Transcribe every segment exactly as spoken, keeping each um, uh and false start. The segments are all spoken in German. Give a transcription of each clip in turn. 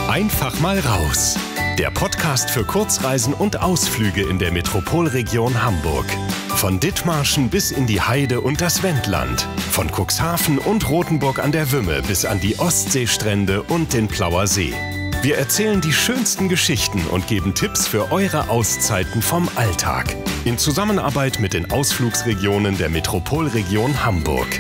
Einfach mal raus. Der Podcast für Kurzreisen und Ausflüge in der Metropolregion Hamburg. Von Dithmarschen bis in die Heide und das Wendland. Von Cuxhaven und Rothenburg an der Wümme bis an die Ostseestrände und den Plauer See. Wir erzählen die schönsten Geschichten und geben Tipps für eure Auszeiten vom Alltag. In Zusammenarbeit mit den Ausflugsregionen der Metropolregion Hamburg.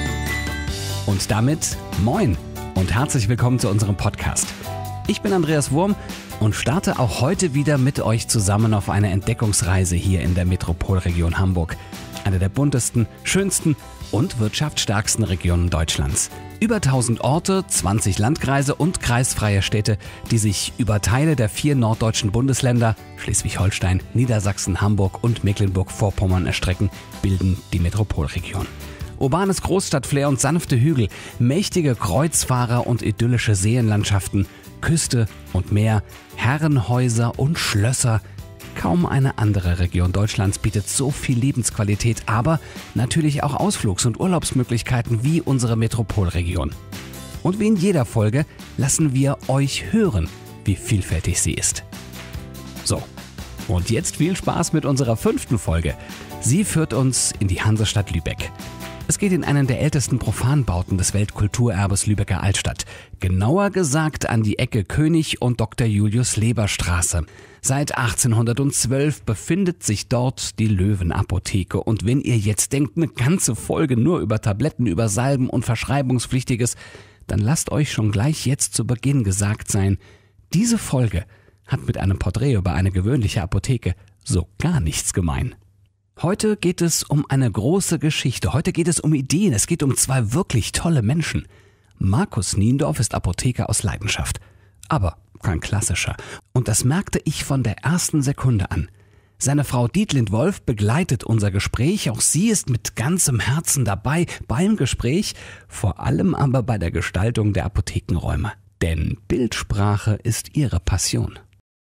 Und damit moin und herzlich willkommen zu unserem Podcast. Ich bin Andreas Wurm und starte auch heute wieder mit euch zusammen auf eine Entdeckungsreise hier in der Metropolregion Hamburg. Eine der buntesten, schönsten und wirtschaftsstärksten Regionen Deutschlands. Über tausend Orte, zwanzig Landkreise und kreisfreie Städte, die sich über Teile der vier norddeutschen Bundesländer Schleswig-Holstein, Niedersachsen, Hamburg und Mecklenburg-Vorpommern erstrecken, bilden die Metropolregion. Urbanes Großstadtflair und sanfte Hügel, mächtige Kreuzfahrer und idyllische Seenlandschaften, Küste und Meer, Herrenhäuser und Schlösser. Kaum eine andere Region Deutschlands bietet so viel Lebensqualität, aber natürlich auch Ausflugs- und Urlaubsmöglichkeiten wie unsere Metropolregion. Und wie in jeder Folge lassen wir euch hören, wie vielfältig sie ist. So, und jetzt viel Spaß mit unserer fünften Folge. Sie führt uns in die Hansestadt Lübeck. Es geht in einen der ältesten Profanbauten des Weltkulturerbes Lübecker Altstadt. Genauer gesagt an die Ecke König und Doktor Julius Leber Straße. Seit achtzehnhundertzwölf befindet sich dort die Löwenapotheke. Und wenn ihr jetzt denkt, eine ganze Folge nur über Tabletten, über Salben und Verschreibungspflichtiges, dann lasst euch schon gleich jetzt zu Beginn gesagt sein, diese Folge hat mit einem Porträt über eine gewöhnliche Apotheke so gar nichts gemein. Heute geht es um eine große Geschichte. Heute geht es um Ideen. Es geht um zwei wirklich tolle Menschen. Markus Niendorf ist Apotheker aus Leidenschaft. Aber kein klassischer. Und das merkte ich von der ersten Sekunde an. Seine Frau Dietlind Wolf begleitet unser Gespräch. Auch sie ist mit ganzem Herzen dabei beim Gespräch, vor allem aber bei der Gestaltung der Apothekenräume. Denn Bildsprache ist ihre Passion.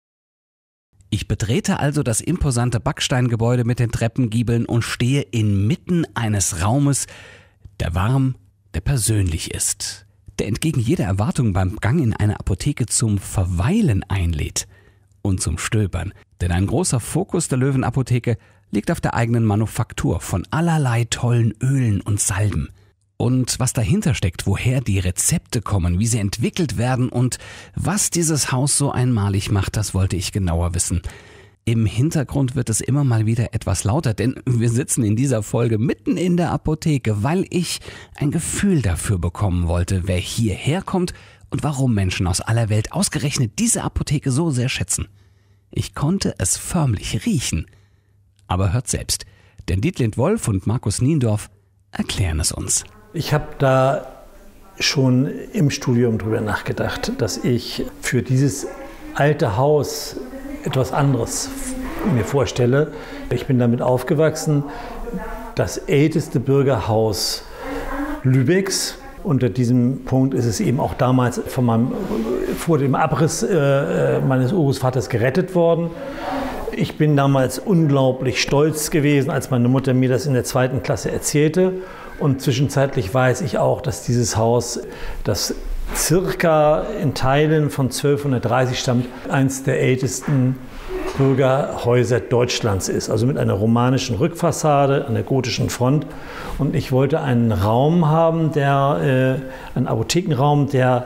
Ich betrete also das imposante Backsteingebäude mit den Treppengiebeln und stehe inmitten eines Raumes, der warm, der persönlich ist, der entgegen jeder Erwartung beim Gang in eine Apotheke zum Verweilen einlädt und zum Stöbern. Denn ein großer Fokus der Löwenapotheke liegt auf der eigenen Manufaktur von allerlei tollen Ölen und Salben. Und was dahinter steckt, woher die Rezepte kommen, wie sie entwickelt werden und was dieses Haus so einmalig macht, das wollte ich genauer wissen. Im Hintergrund wird es immer mal wieder etwas lauter, denn wir sitzen in dieser Folge mitten in der Apotheke, weil ich ein Gefühl dafür bekommen wollte, wer hierher kommt und warum Menschen aus aller Welt ausgerechnet diese Apotheke so sehr schätzen. Ich konnte es förmlich riechen. Aber hört selbst, denn Dietlind Wolf und Markus Niendorf erklären es uns. Ich habe da schon im Studium drüber nachgedacht, dass ich für dieses alte Haus etwas anderes mir vorstelle. Ich bin damit aufgewachsen, das älteste Bürgerhaus Lübecks. Unter diesem Punkt ist es eben auch damals von meinem, vor dem Abriss äh, meines Urgroßvaters gerettet worden. Ich bin damals unglaublich stolz gewesen, als meine Mutter mir das in der zweiten Klasse erzählte. Und zwischenzeitlich weiß ich auch, dass dieses Haus, das circa in Teilen von zwölfhundertdreißig stammt, eines der ältesten Bürgerhäuser Deutschlands ist. Also mit einer romanischen Rückfassade, einer gotischen Front. Und ich wollte einen Raum haben, der, äh, einen Apothekenraum, der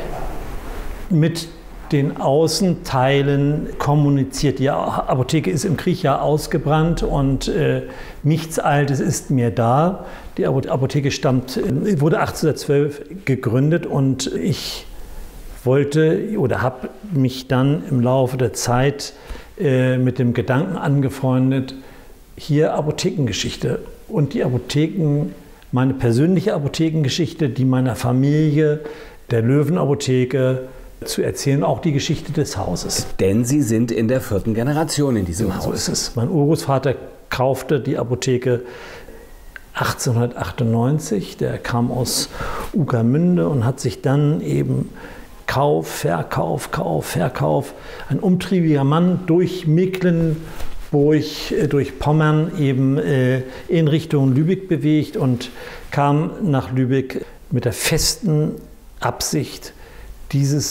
mit den Außenteilen kommuniziert. Die Apotheke ist im Krieg ja ausgebrannt und äh, nichts Altes ist mehr da. Die Apotheke stammt, wurde achtzehnhundertzwölf gegründet und ich wollte oder habe mich dann im Laufe der Zeit äh, mit dem Gedanken angefreundet, hier Apothekengeschichte und die Apotheken, meine persönliche Apothekengeschichte, die meiner Familie, der Löwenapotheke, zu erzählen, auch die Geschichte des Hauses. Denn Sie sind in der vierten Generation in diesem ja, Haus. So ist es. Mein Urgroßvater kaufte die Apotheke achtzehnhundertachtundneunzig. Der kam aus Ueckermünde und hat sich dann eben Kauf, Verkauf, Kauf, Verkauf, ein umtriebiger Mann durch Mecklenburg, durch Pommern eben in Richtung Lübeck bewegt und kam nach Lübeck mit der festen Absicht, dieses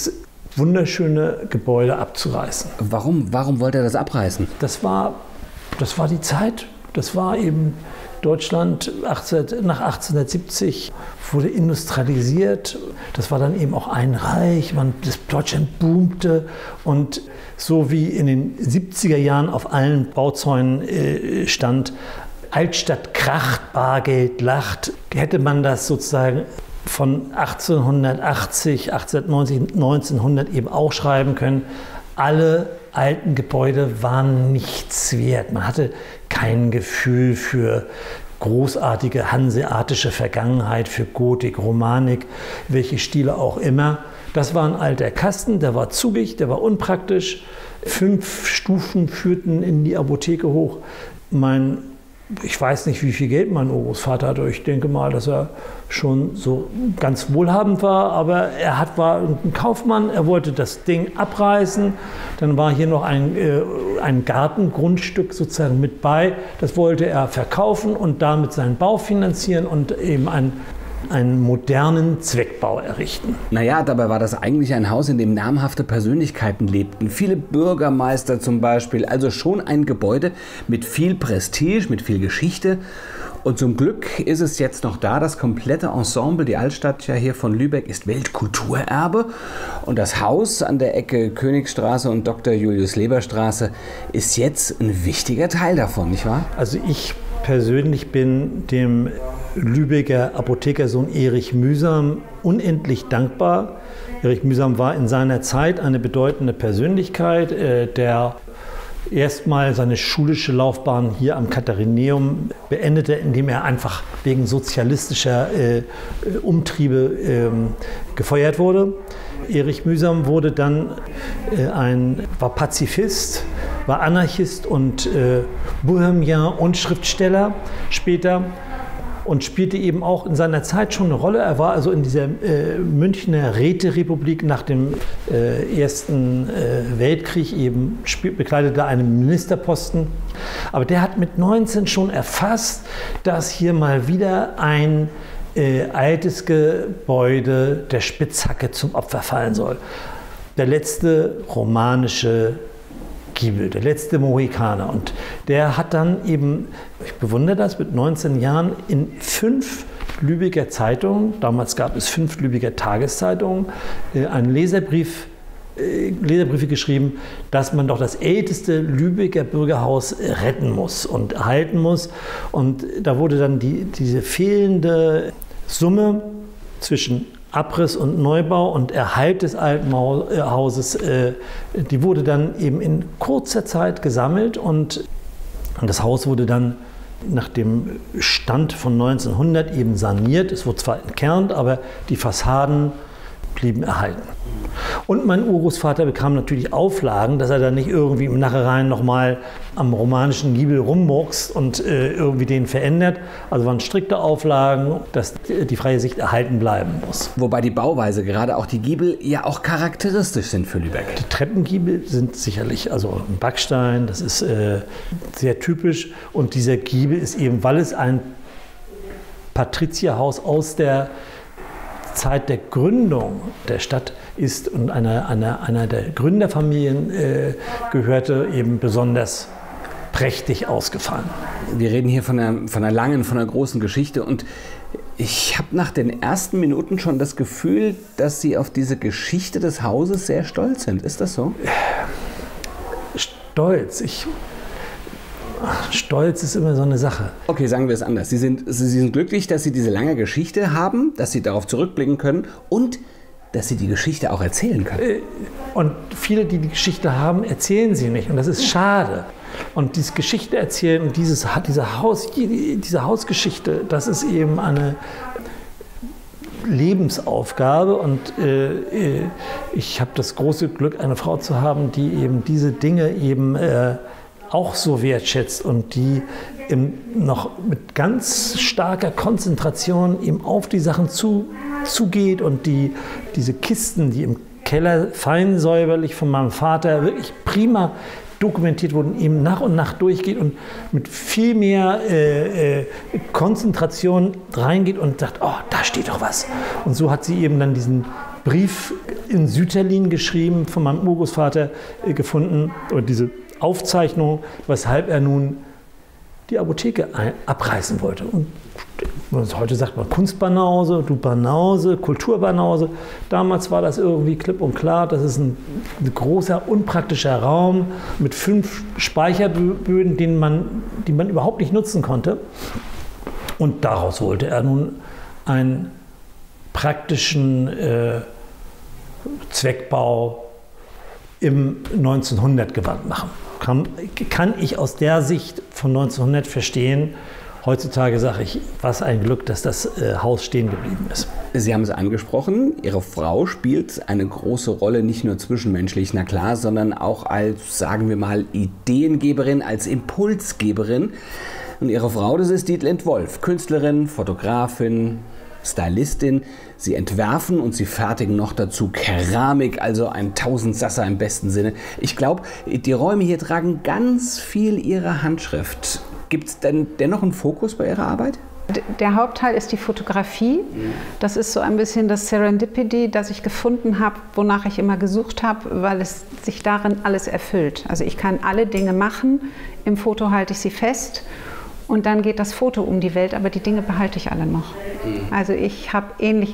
wunderschöne Gebäude abzureißen. Warum, warum wollte er das abreißen? Das war, das war die Zeit. Das war eben Deutschland achtzehn, nach achtzehnhundertsiebzig wurde industrialisiert. Das war dann eben auch ein Reich. Man, das Deutschland boomte. Und so wie in den siebziger Jahren auf allen Bauzäunen äh, stand, Altstadt kracht, Bargeld lacht, hätte man das sozusagen von achtzehnhundertachtzig, achtzehnhundertneunzig, neunzehnhundert eben auch schreiben können. Alle alten Gebäude waren nichts wert. Man hatte kein Gefühl für großartige hanseatische Vergangenheit, für Gotik, Romanik, welche Stile auch immer. Das war ein alter Kasten, der war zugig, der war unpraktisch. Fünf Stufen führten in die Apotheke hoch. Mein Ich weiß nicht, wie viel Geld mein Urgroßvater hatte. Ich denke mal, dass er schon so ganz wohlhabend war. Aber er hat, war ein Kaufmann, er wollte das Ding abreißen. Dann war hier noch ein, äh, ein Gartengrundstück sozusagen mit bei. Das wollte er verkaufen und damit seinen Bau finanzieren und eben ein einen modernen Zweckbau errichten. Naja, dabei war das eigentlich ein Haus, in dem namhafte Persönlichkeiten lebten. Viele Bürgermeister zum Beispiel. Also schon ein Gebäude mit viel Prestige, mit viel Geschichte. Und zum Glück ist es jetzt noch da. Das komplette Ensemble, die Altstadt ja hier von Lübeck, ist Weltkulturerbe. Und das Haus an der Ecke Königsstraße und Doktor Julius Leber Straße ist jetzt ein wichtiger Teil davon, nicht wahr? Also ich persönlich bin dem Lübecker Apothekersohn Erich Mühsam unendlich dankbar. Erich Mühsam war in seiner Zeit eine bedeutende Persönlichkeit, äh, der erstmal seine schulische Laufbahn hier am Katharineum beendete, indem er einfach wegen sozialistischer äh, Umtriebe äh, gefeuert wurde. Erich Mühsam wurde dann äh, ein, war Pazifist, war Anarchist und äh, Bohemien und Schriftsteller später. Und spielte eben auch in seiner Zeit schon eine Rolle. Er war also in dieser äh, Münchner Räterepublik nach dem äh, Ersten äh, Weltkrieg eben, spiel, bekleidete einen Ministerposten. Aber der hat mit neunzehn schon erfasst, dass hier mal wieder ein äh, altes Gebäude der Spitzhacke zum Opfer fallen soll. Der letzte romanische Giebel, der letzte Mohikaner. Und der hat dann eben, ich bewundere das, mit neunzehn Jahren in fünf Lübecker Zeitungen, damals gab es fünf Lübecker Tageszeitungen, einen Leserbrief, Leserbriefe geschrieben, dass man doch das älteste Lübecker Bürgerhaus retten muss und erhalten muss. Und da wurde dann die, diese fehlende Summe zwischen Abriss und Neubau und Erhalt des alten Hauses, äh, die wurde dann eben in kurzer Zeit gesammelt und das Haus wurde dann nach dem Stand von neunzehnhundert eben saniert. Es wurde zwar entkernt, aber die Fassaden blieben erhalten. Und mein Urgroßvater bekam natürlich Auflagen, dass er dann nicht irgendwie im Nachhinein nochmal am romanischen Giebel rummurkst und äh, irgendwie den verändert. Also waren strikte Auflagen, dass die freie Sicht erhalten bleiben muss. Wobei die Bauweise, gerade auch die Giebel, ja auch charakteristisch sind für Lübeck. Die Treppengiebel sind sicherlich, also ein Backstein, das ist äh, sehr typisch. Und dieser Giebel ist eben, weil es ein Patrizierhaus aus der Zeit der Gründung der Stadt ist und einer, einer, einer der Gründerfamilien äh, gehörte, eben besonders prächtig ausgefallen. Wir reden hier von einer, von einer langen, von einer großen Geschichte und ich habe nach den ersten Minuten schon das Gefühl, dass Sie auf diese Geschichte des Hauses sehr stolz sind. Ist das so? Stolz? Ich... Stolz ist immer so eine Sache. Okay, sagen wir es anders. Sie sind, Sie sind glücklich, dass Sie diese lange Geschichte haben, dass Sie darauf zurückblicken können und dass Sie die Geschichte auch erzählen können. Und viele, die die Geschichte haben, erzählen sie nicht. Und das ist schade. Und diese Geschichte erzählen und dieses, diese, Haus, diese Hausgeschichte, das ist eben eine Lebensaufgabe. Und äh, ich habe das große Glück, eine Frau zu haben, die eben diese Dinge eben äh, auch so wertschätzt und die im, noch mit ganz starker Konzentration eben auf die Sachen zu, zugeht und die, diese Kisten, die im Keller fein säuberlich von meinem Vater wirklich prima dokumentiert wurden, eben nach und nach durchgeht und mit viel mehr äh, äh, Konzentration reingeht und sagt, oh, da steht doch was. Und so hat sie eben dann diesen Brief in Sütterlin geschrieben, von meinem Urgroßvater äh, gefunden, oder diese Aufzeichnung, weshalb er nun die Apotheke ein, abreißen wollte. Und heute sagt man Kunstbanause, du Banause, Kulturbanause. Damals war das irgendwie klipp und klar, das ist ein, ein großer, unpraktischer Raum mit fünf Speicherböden, den man, die man überhaupt nicht nutzen konnte. Und daraus wollte er nun einen praktischen äh, Zweckbau im neunzehnhundert-Gewand machen. Kann, kann ich aus der Sicht von neunzehnhundert verstehen. Heutzutage sage ich, was ein Glück, dass das äh, Haus stehen geblieben ist. Sie haben es angesprochen, Ihre Frau spielt eine große Rolle, nicht nur zwischenmenschlich, na klar, sondern auch als, sagen wir mal, Ideengeberin, als Impulsgeberin. Und Ihre Frau, das ist Dietlind Wolf, Künstlerin, Fotografin, Stylistin. Sie entwerfen und sie fertigen noch dazu Keramik, also ein Tausendsasser im besten Sinne. Ich glaube, die Räume hier tragen ganz viel Ihre Handschrift. Gibt es denn dennoch einen Fokus bei Ihrer Arbeit? Der Hauptteil ist die Fotografie. Das ist so ein bisschen das Serendipity, das ich gefunden habe, wonach ich immer gesucht habe, weil es sich darin alles erfüllt. Also ich kann alle Dinge machen, im Foto halte ich sie fest. Und dann geht das Foto um die Welt, aber die Dinge behalte ich alle noch. Also ich habe ähnlich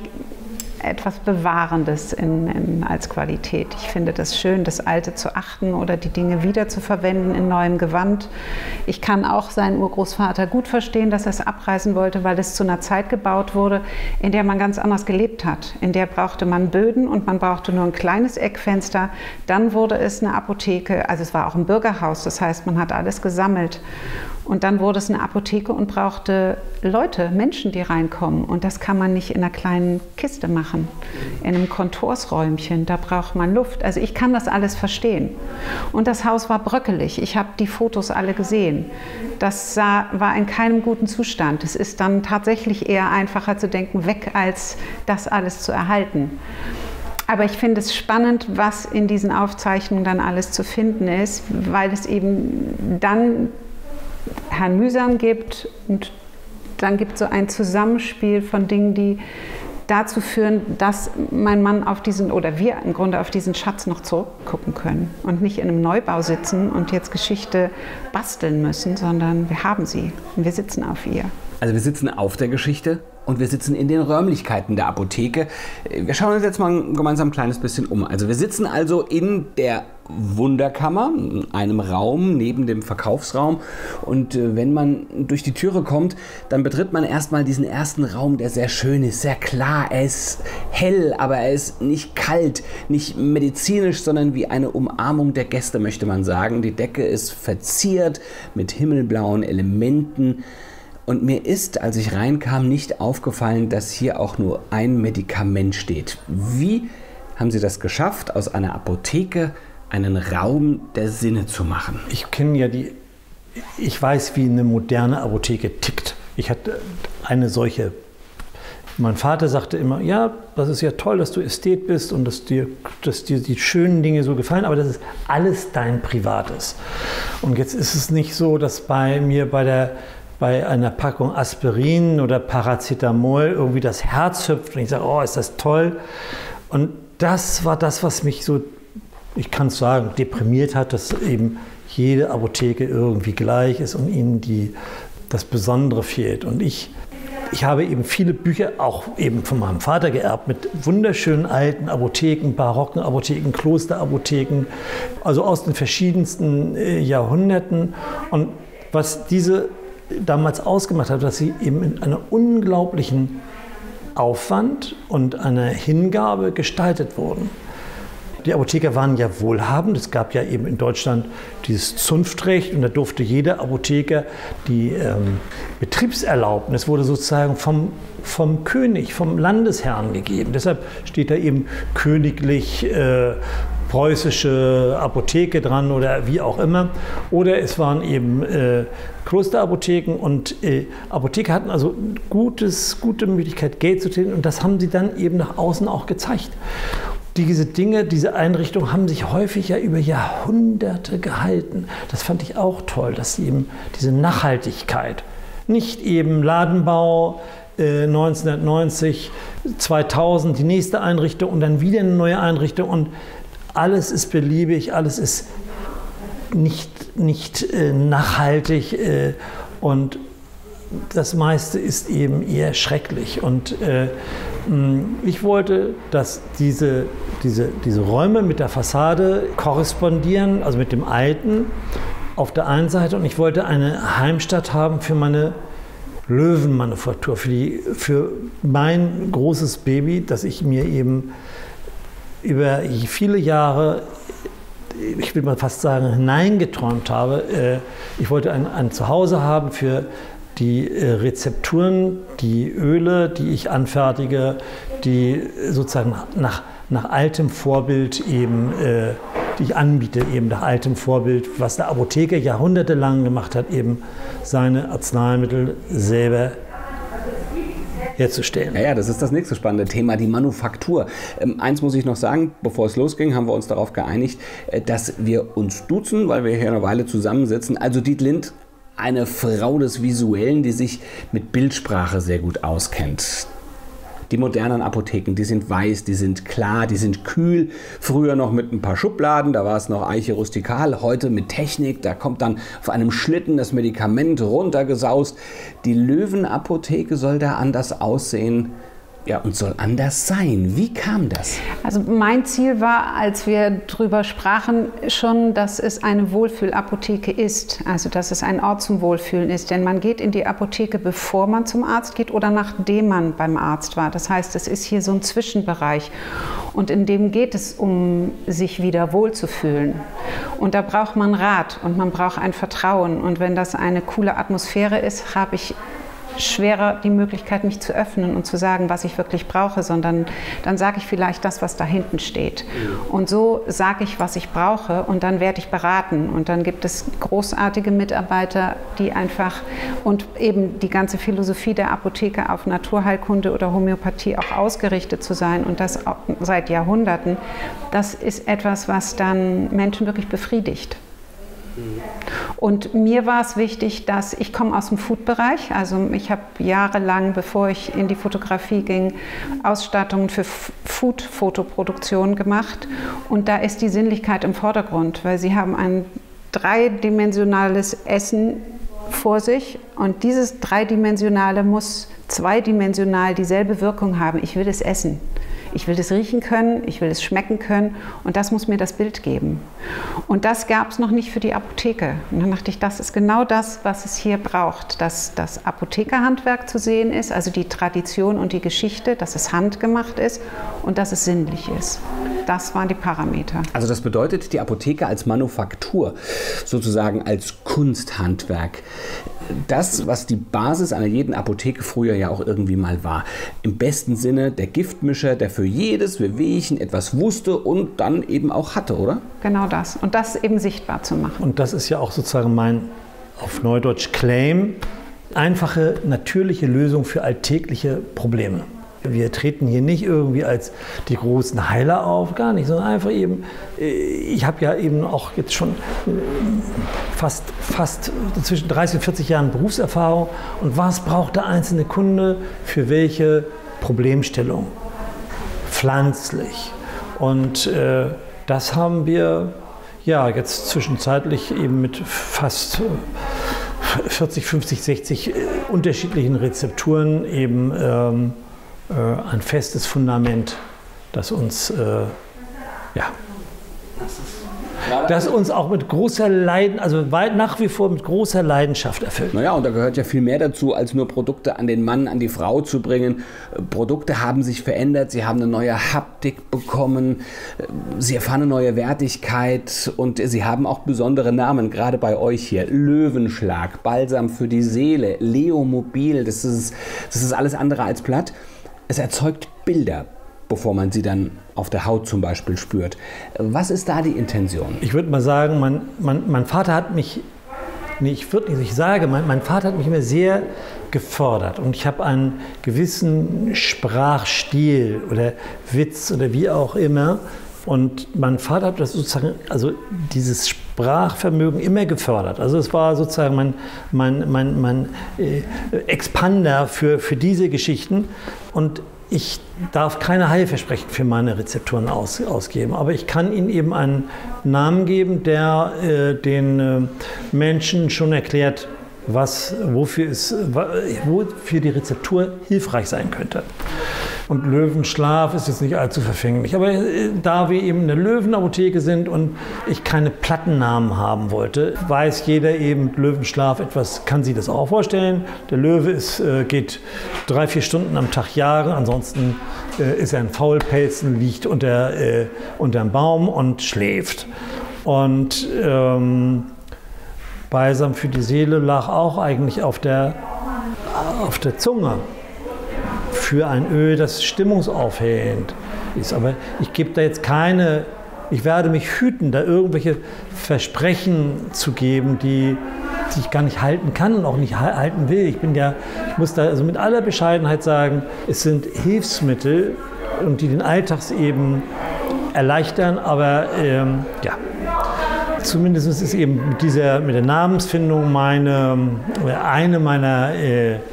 etwas Bewahrendes in, in, als Qualität. Ich finde das schön, das Alte zu achten oder die Dinge wieder zu verwenden in neuem Gewand. Ich kann auch seinen Urgroßvater gut verstehen, dass er es abreißen wollte, weil es zu einer Zeit gebaut wurde, in der man ganz anders gelebt hat. In der brauchte man Böden und man brauchte nur ein kleines Eckfenster. Dann wurde es eine Apotheke, also es war auch ein Bürgerhaus, das heißt, man hat alles gesammelt. Und dann wurde es eine Apotheke und brauchte Leute, Menschen, die reinkommen. Und das kann man nicht in einer kleinen Kiste machen, in einem Kontorsräumchen. Da braucht man Luft. Also ich kann das alles verstehen. Und das Haus war bröckelig. Ich habe die Fotos alle gesehen. Das sah, war in keinem guten Zustand. Es ist dann tatsächlich eher einfacher zu denken, weg, als das alles zu erhalten. Aber ich finde es spannend, was in diesen Aufzeichnungen dann alles zu finden ist, weil es eben dann Herrn Mühsam gibt und dann gibt es so ein Zusammenspiel von Dingen, die dazu führen, dass mein Mann auf diesen, oder wir im Grunde auf diesen Schatz noch zurückgucken können und nicht in einem Neubau sitzen und jetzt Geschichte basteln müssen, sondern wir haben sie und wir sitzen auf ihr. Also wir sitzen auf der Geschichte und wir sitzen in den Räumlichkeiten der Apotheke. Wir schauen uns jetzt mal gemeinsam ein kleines bisschen um. Also wir sitzen also in der Wunderkammer, in einem Raum neben dem Verkaufsraum. Und wenn man durch die Türe kommt, dann betritt man erstmal diesen ersten Raum, der sehr schön ist, sehr klar. Er ist hell, aber er ist nicht kalt, nicht medizinisch, sondern wie eine Umarmung der Gäste, möchte man sagen. Die Decke ist verziert mit himmelblauen Elementen. Und mir ist, als ich reinkam, nicht aufgefallen, dass hier auch nur ein Medikament steht. Wie haben Sie das geschafft, aus einer Apotheke einen Raum der Sinne zu machen? Ich kenne ja die, ich weiß, wie eine moderne Apotheke tickt. Ich hatte eine solche. Mein Vater sagte immer, ja, das ist ja toll, dass du Ästhet bist und dass dir, dass dir die schönen Dinge so gefallen, aber das ist alles dein Privates. Und jetzt ist es nicht so, dass bei mir bei der bei einer Packung Aspirin oder Paracetamol irgendwie das Herz hüpft und ich sage, oh, ist das toll. Und das war das, was mich so, ich kann es sagen, deprimiert hat, dass eben jede Apotheke irgendwie gleich ist und ihnen die, das Besondere fehlt. Und ich, ich habe eben viele Bücher, auch eben von meinem Vater geerbt, mit wunderschönen alten Apotheken, barocken Apotheken, Klosterapotheken, also aus den verschiedensten äh, Jahrhunderten. Und was diese damals ausgemacht hat, dass sie eben in einem unglaublichen Aufwand und einer Hingabe gestaltet wurden. Die Apotheker waren ja wohlhabend. Es gab ja eben in Deutschland dieses Zunftrecht und da durfte jeder Apotheker die ähm, Betriebserlaubnis wurde sozusagen vom, vom König, vom Landesherrn gegeben. Deshalb steht da eben königlich äh, preußische Apotheke dran oder wie auch immer. Oder es waren eben äh, Klosterapotheken und äh, Apotheker hatten also gutes, gute Möglichkeit, Geld zu verdienen und das haben sie dann eben nach außen auch gezeigt. Diese Dinge, diese Einrichtungen haben sich häufig ja über Jahrhunderte gehalten. Das fand ich auch toll, dass sie eben diese Nachhaltigkeit, nicht eben Ladenbau, äh, neunzehnhundertneunzig, zweitausend die nächste Einrichtung und dann wieder eine neue Einrichtung und alles ist beliebig, alles ist nicht, nicht äh, nachhaltig äh, und das meiste ist eben eher schrecklich. Und äh, ich wollte, dass diese, diese, diese Räume mit der Fassade korrespondieren, also mit dem Alten auf der einen Seite. Und ich wollte eine Heimstatt haben für meine Löwenmanufaktur, für, die, für mein großes Baby, das ich mir eben über viele Jahre, ich will mal fast sagen, hineingeträumt habe. Ich wollte ein, ein Zuhause haben für die Rezepturen, die Öle, die ich anfertige, die sozusagen nach, nach altem Vorbild eben, äh, die ich anbiete, eben nach altem Vorbild, was der Apotheker jahrhundertelang gemacht hat, eben seine Arzneimittel selber herzustellen. Ja, ja, das ist das nächste spannende Thema, die Manufaktur. Ähm, eins muss ich noch sagen, bevor es losging, haben wir uns darauf geeinigt, äh, dass wir uns duzen, weil wir hier eine Weile zusammensitzen. Also Dietlind, eine Frau des Visuellen, die sich mit Bildsprache sehr gut auskennt. Die modernen Apotheken, die sind weiß, die sind klar, die sind kühl. Früher noch mit ein paar Schubladen, da war es noch Eiche rustikal. Heute mit Technik, da kommt dann auf einem Schlitten das Medikament runtergesaust. Die Löwenapotheke soll da anders aussehen. Ja, und soll anders sein. Wie kam das? Also mein Ziel war, als wir drüber sprachen, schon, dass es eine Wohlfühlapotheke ist. Also dass es ein Ort zum Wohlfühlen ist. Denn man geht in die Apotheke, bevor man zum Arzt geht oder nachdem man beim Arzt war. Das heißt, es ist hier so ein Zwischenbereich. Und in dem geht es um sich wieder wohlzufühlen. Und da braucht man Rat und man braucht ein Vertrauen. Und wenn das eine coole Atmosphäre ist, habe ich schwerer die Möglichkeit, mich zu öffnen und zu sagen, was ich wirklich brauche, sondern dann sage ich vielleicht das, was da hinten steht. Und so sage ich, was ich brauche und dann werde ich beraten. Und dann gibt es großartige Mitarbeiter, die einfach und eben die ganze Philosophie der Apotheke auf Naturheilkunde oder Homöopathie auch ausgerichtet zu sein und das auch seit Jahrhunderten, das ist etwas, was dann Menschen wirklich befriedigt. Und mir war es wichtig, dass ich komme aus dem Food-Bereich, also ich habe jahrelang, bevor ich in die Fotografie ging, Ausstattungen für Food-Fotoproduktion gemacht und da ist die Sinnlichkeit im Vordergrund, weil sie haben ein dreidimensionales Essen vor sich und dieses dreidimensionale muss zweidimensional dieselbe Wirkung haben. Ich will es essen. Ich will das riechen können, ich will es schmecken können und das muss mir das Bild geben. Und das gab es noch nicht für die Apotheke. Und dann dachte ich, das ist genau das, was es hier braucht, dass das Apothekerhandwerk zu sehen ist, also die Tradition und die Geschichte, dass es handgemacht ist und dass es sinnlich ist. Das waren die Parameter. Also das bedeutet, die Apotheke als Manufaktur, sozusagen als Kunsthandwerk. Das, was die Basis einer jeden Apotheke früher ja auch irgendwie mal war. Im besten Sinne der Giftmischer, der für jedes Wehwehchen etwas wusste und dann eben auch hatte, oder? Genau das. Und das eben sichtbar zu machen. Und das ist ja auch sozusagen mein, auf Neudeutsch, Claim. Einfache, natürliche Lösung für alltägliche Probleme. Wir treten hier nicht irgendwie als die großen Heiler auf, gar nicht, sondern einfach eben, ich habe ja eben auch jetzt schon fast, fast zwischen dreißig und vierzig Jahren Berufserfahrung und was braucht der einzelne Kunde für welche Problemstellung? Pflanzlich. Und äh, das haben wir ja jetzt zwischenzeitlich eben mit fast vierzig, fünfzig, sechzig unterschiedlichen Rezepturen eben ähm, ein festes Fundament, das uns, äh, ja, das uns auch mit großer Leidenschaft, also weit nach wie vor mit großer Leidenschaft erfüllt. Naja, und da gehört ja viel mehr dazu, als nur Produkte an den Mann, an die Frau zu bringen. Produkte haben sich verändert, sie haben eine neue Haptik bekommen, sie erfahren eine neue Wertigkeit und sie haben auch besondere Namen, gerade bei euch hier. Löwenschlag, Balsam für die Seele, Leomobil, das ist, das ist alles andere als platt. Es erzeugt Bilder, bevor man sie dann auf der Haut zum Beispiel spürt. Was ist da die Intention? Ich würde mal sagen, mein, mein, mein Vater hat mich, nee, ich würde nicht, ich sage, mein, mein Vater hat mich immer sehr gefordert und ich habe einen gewissen Sprachstil oder Witz oder wie auch immer Und mein Vater hat das sozusagen, also dieses Sprachvermögen immer gefördert. Also es war sozusagen mein, mein, mein, mein äh, Expander für, für diese Geschichten. Und ich darf keine Heilversprechen für meine Rezepturen aus, ausgeben, aber ich kann ihnen eben einen Namen geben, der äh, den äh, Menschen schon erklärt, was, wofür, es, wofür die Rezeptur hilfreich sein könnte. Und Löwenschlaf ist jetzt nicht allzu verfänglich. Aber da wir eben eine Löwenapotheke sind und ich keine Plattennamen haben wollte, weiß jeder eben, Löwenschlaf etwas, kann sich das auch vorstellen. Der Löwe ist, geht drei, vier Stunden am Tag jagen, ansonsten ist er ein Faulpelzen, liegt unter, äh, unter einem Baum und schläft. Und ähm, Balsam für die Seele lag auch eigentlich auf der, auf der Zunge. Für ein Öl, das stimmungsaufhellend ist. Aber ich gebe da jetzt keine, ich werde mich hüten, da irgendwelche Versprechen zu geben, die, die ich gar nicht halten kann und auch nicht halten will. Ich bin ja, ich muss da also mit aller Bescheidenheit sagen, es sind Hilfsmittel und die den Alltags eben erleichtern, aber ähm, ja. Zumindest ist eben mit, dieser, mit der Namensfindung meine, eine meiner äh, äh,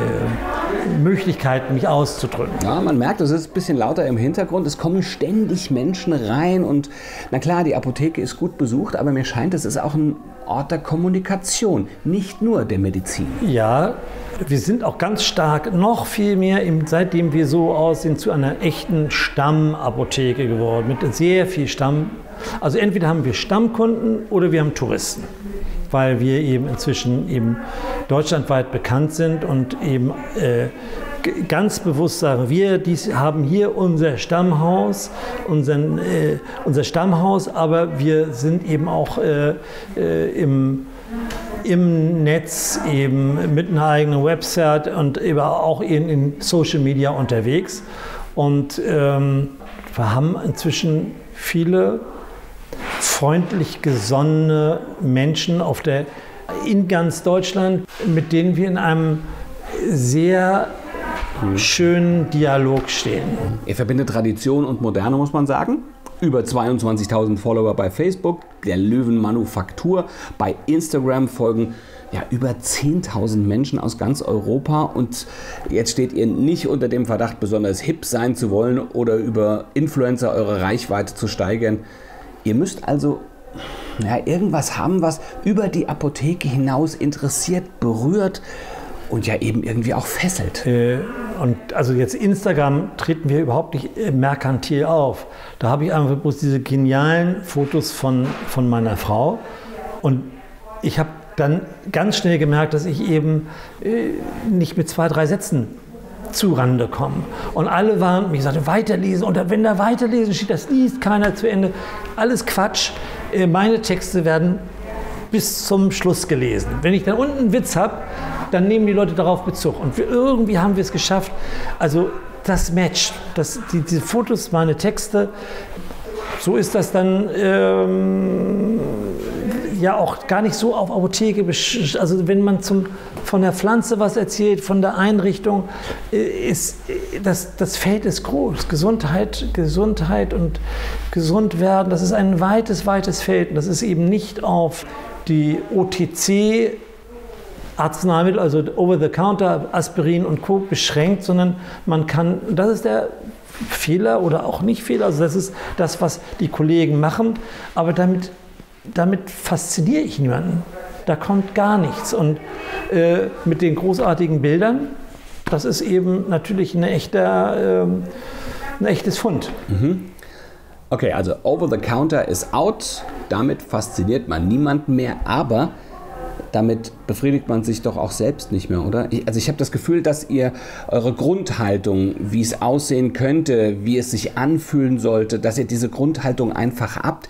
Möglichkeiten, mich auszudrücken. Ja, man merkt, es ist ein bisschen lauter im Hintergrund. Es kommen ständig Menschen rein und na klar, die Apotheke ist gut besucht, aber mir scheint, es ist auch ein Ort der Kommunikation, nicht nur der Medizin. Ja, wir sind auch ganz stark, noch viel mehr, seitdem wir so aussehen, zu einer echten Stammapotheke geworden, mit sehr viel Stamm. Also entweder haben wir Stammkunden oder wir haben Touristen, weil wir eben inzwischen eben deutschlandweit bekannt sind und eben äh, ganz bewusst sagen, wir dies haben hier unser Stammhaus, unseren, äh, unser Stammhaus, aber wir sind eben auch äh, äh, im, im Netz eben mit einer eigenen Website und eben auch in, in Social Media unterwegs. Und ähm, wir haben inzwischen viele freundlich gesonnene Menschen auf der, in ganz Deutschland, mit denen wir in einem sehr schönen Dialog stehen. Ihr verbindet Tradition und Moderne, muss man sagen. Über zweiundzwanzigtausend Follower bei Facebook, der Löwenmanufaktur. Bei Instagram folgen ja, über zehntausend Menschen aus ganz Europa. Und jetzt steht ihr nicht unter dem Verdacht, besonders hip sein zu wollen oder über Influencer eure Reichweite zu steigern. Ihr müsst also ja, irgendwas haben, was über die Apotheke hinaus interessiert, berührt und ja eben irgendwie auch fesselt. Äh, und also jetzt Instagram treten wir überhaupt nicht merkantil auf. Da habe ich einfach bloß diese genialen Fotos von, von meiner Frau. Und ich habe dann ganz schnell gemerkt, dass ich eben äh, nicht mit zwei, drei Sätzen zu Rande kommen. Und alle waren, ich sagte, weiterlesen. Und wenn da weiterlesen steht, das liest keiner zu Ende. Alles Quatsch. Meine Texte werden bis zum Schluss gelesen. Wenn ich dann unten einen Witz habe, dann nehmen die Leute darauf Bezug. Und wir, irgendwie haben wir es geschafft. Also das matcht. Das, die, diese Fotos, meine Texte. So ist das dann ähm, ja auch gar nicht so auf Apotheke. Also wenn man zum, von der Pflanze was erzählt, von der Einrichtung, ist das, das Feld ist groß. Gesundheit, Gesundheit und gesund werden, das ist ein weites, weites Feld. Und das ist eben nicht auf die O T C Arzneimittel, also Over-the-Counter, Aspirin und Co. beschränkt, sondern man kann, das ist der Fehler oder auch nicht Fehler, also das ist das, was die Kollegen machen, aber damit, damit fasziniere ich niemanden. Da kommt gar nichts. Und äh, mit den großartigen Bildern, das ist eben natürlich eine echte, äh, ein echtes Fund. Mhm. Okay, also Over-the-Counter ist out, damit fasziniert man niemanden mehr, aber damit befriedigt man sich doch auch selbst nicht mehr, oder? Ich, also ich habe das Gefühl, dass ihr eure Grundhaltung, wie es aussehen könnte, wie es sich anfühlen sollte, dass ihr diese Grundhaltung einfach habt,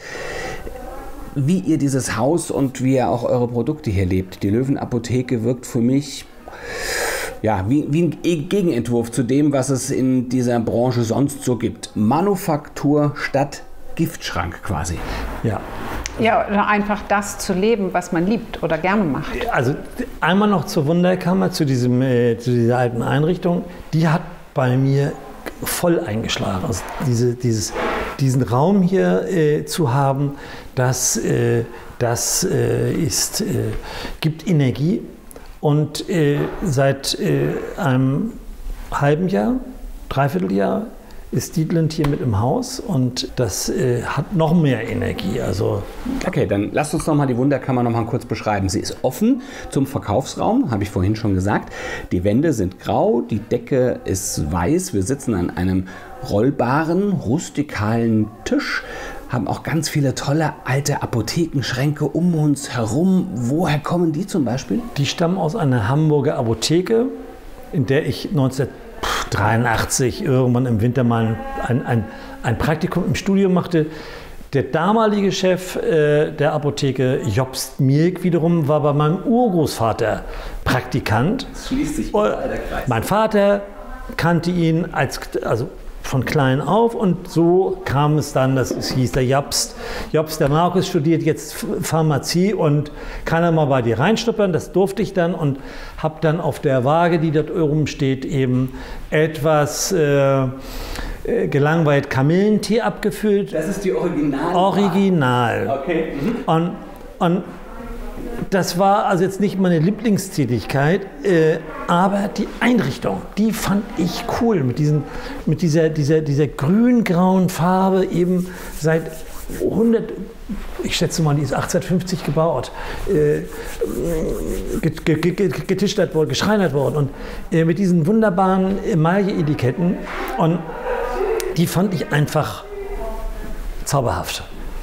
wie ihr dieses Haus und wie ihr auch eure Produkte hier lebt. Die Löwenapotheke wirkt für mich ja, wie, wie ein Gegenentwurf zu dem, was es in dieser Branche sonst so gibt. Manufaktur statt Giftschrank quasi. Ja. Ja, oder einfach das zu leben, was man liebt oder gerne macht. Also einmal noch zur Wunderkammer, zu, diesem, äh, zu dieser alten Einrichtung. Die hat bei mir voll eingeschlagen. Also diese, dieses diesen Raum hier äh, zu haben, das, äh, das äh, ist, äh, gibt Energie. Und äh, seit äh, einem halben Jahr, Dreivierteljahr, ist Dietland hier mit im Haus und das äh, hat noch mehr Energie. Also okay, dann lasst uns noch mal die Wunderkammer noch mal kurz beschreiben. Sie ist offen zum Verkaufsraum, habe ich vorhin schon gesagt. Die Wände sind grau, die Decke ist weiß. Wir sitzen an einem rollbaren, rustikalen Tisch, haben auch ganz viele tolle alte Apothekenschränke um uns herum. Woher kommen die zum Beispiel? Die stammen aus einer Hamburger Apotheke, in der ich neunzehnhundertdreiundachtzig irgendwann im Winter mal ein, ein, ein Praktikum im Studium machte. Der damalige Chef äh, der Apotheke, Jobst Mielk wiederum, war bei meinem Urgroßvater Praktikant. Das schließt sich überall der Kreis. Mein Vater kannte ihn als, also von klein auf und so kam es dann, das hieß der Jobst. Jobst, der Markus studiert jetzt Pharmazie und kann er mal bei dir reinschnuppern, das durfte ich dann und habe dann auf der Waage, die dort oben steht, eben etwas äh, gelangweilt Kamillentee abgefüllt. Das ist die Original. Original. Okay. Mhm. Und, und das war also jetzt nicht meine Lieblingstätigkeit, äh, aber die Einrichtung, die fand ich cool mit, diesen, mit dieser, dieser, dieser grün-grauen Farbe eben seit hundert, ich schätze mal, die ist achtzehnhundertfünfzig gebaut, äh, getischert worden, geschreinert worden und äh, mit diesen wunderbaren Emaille-Etiketten und die fand ich einfach zauberhaft.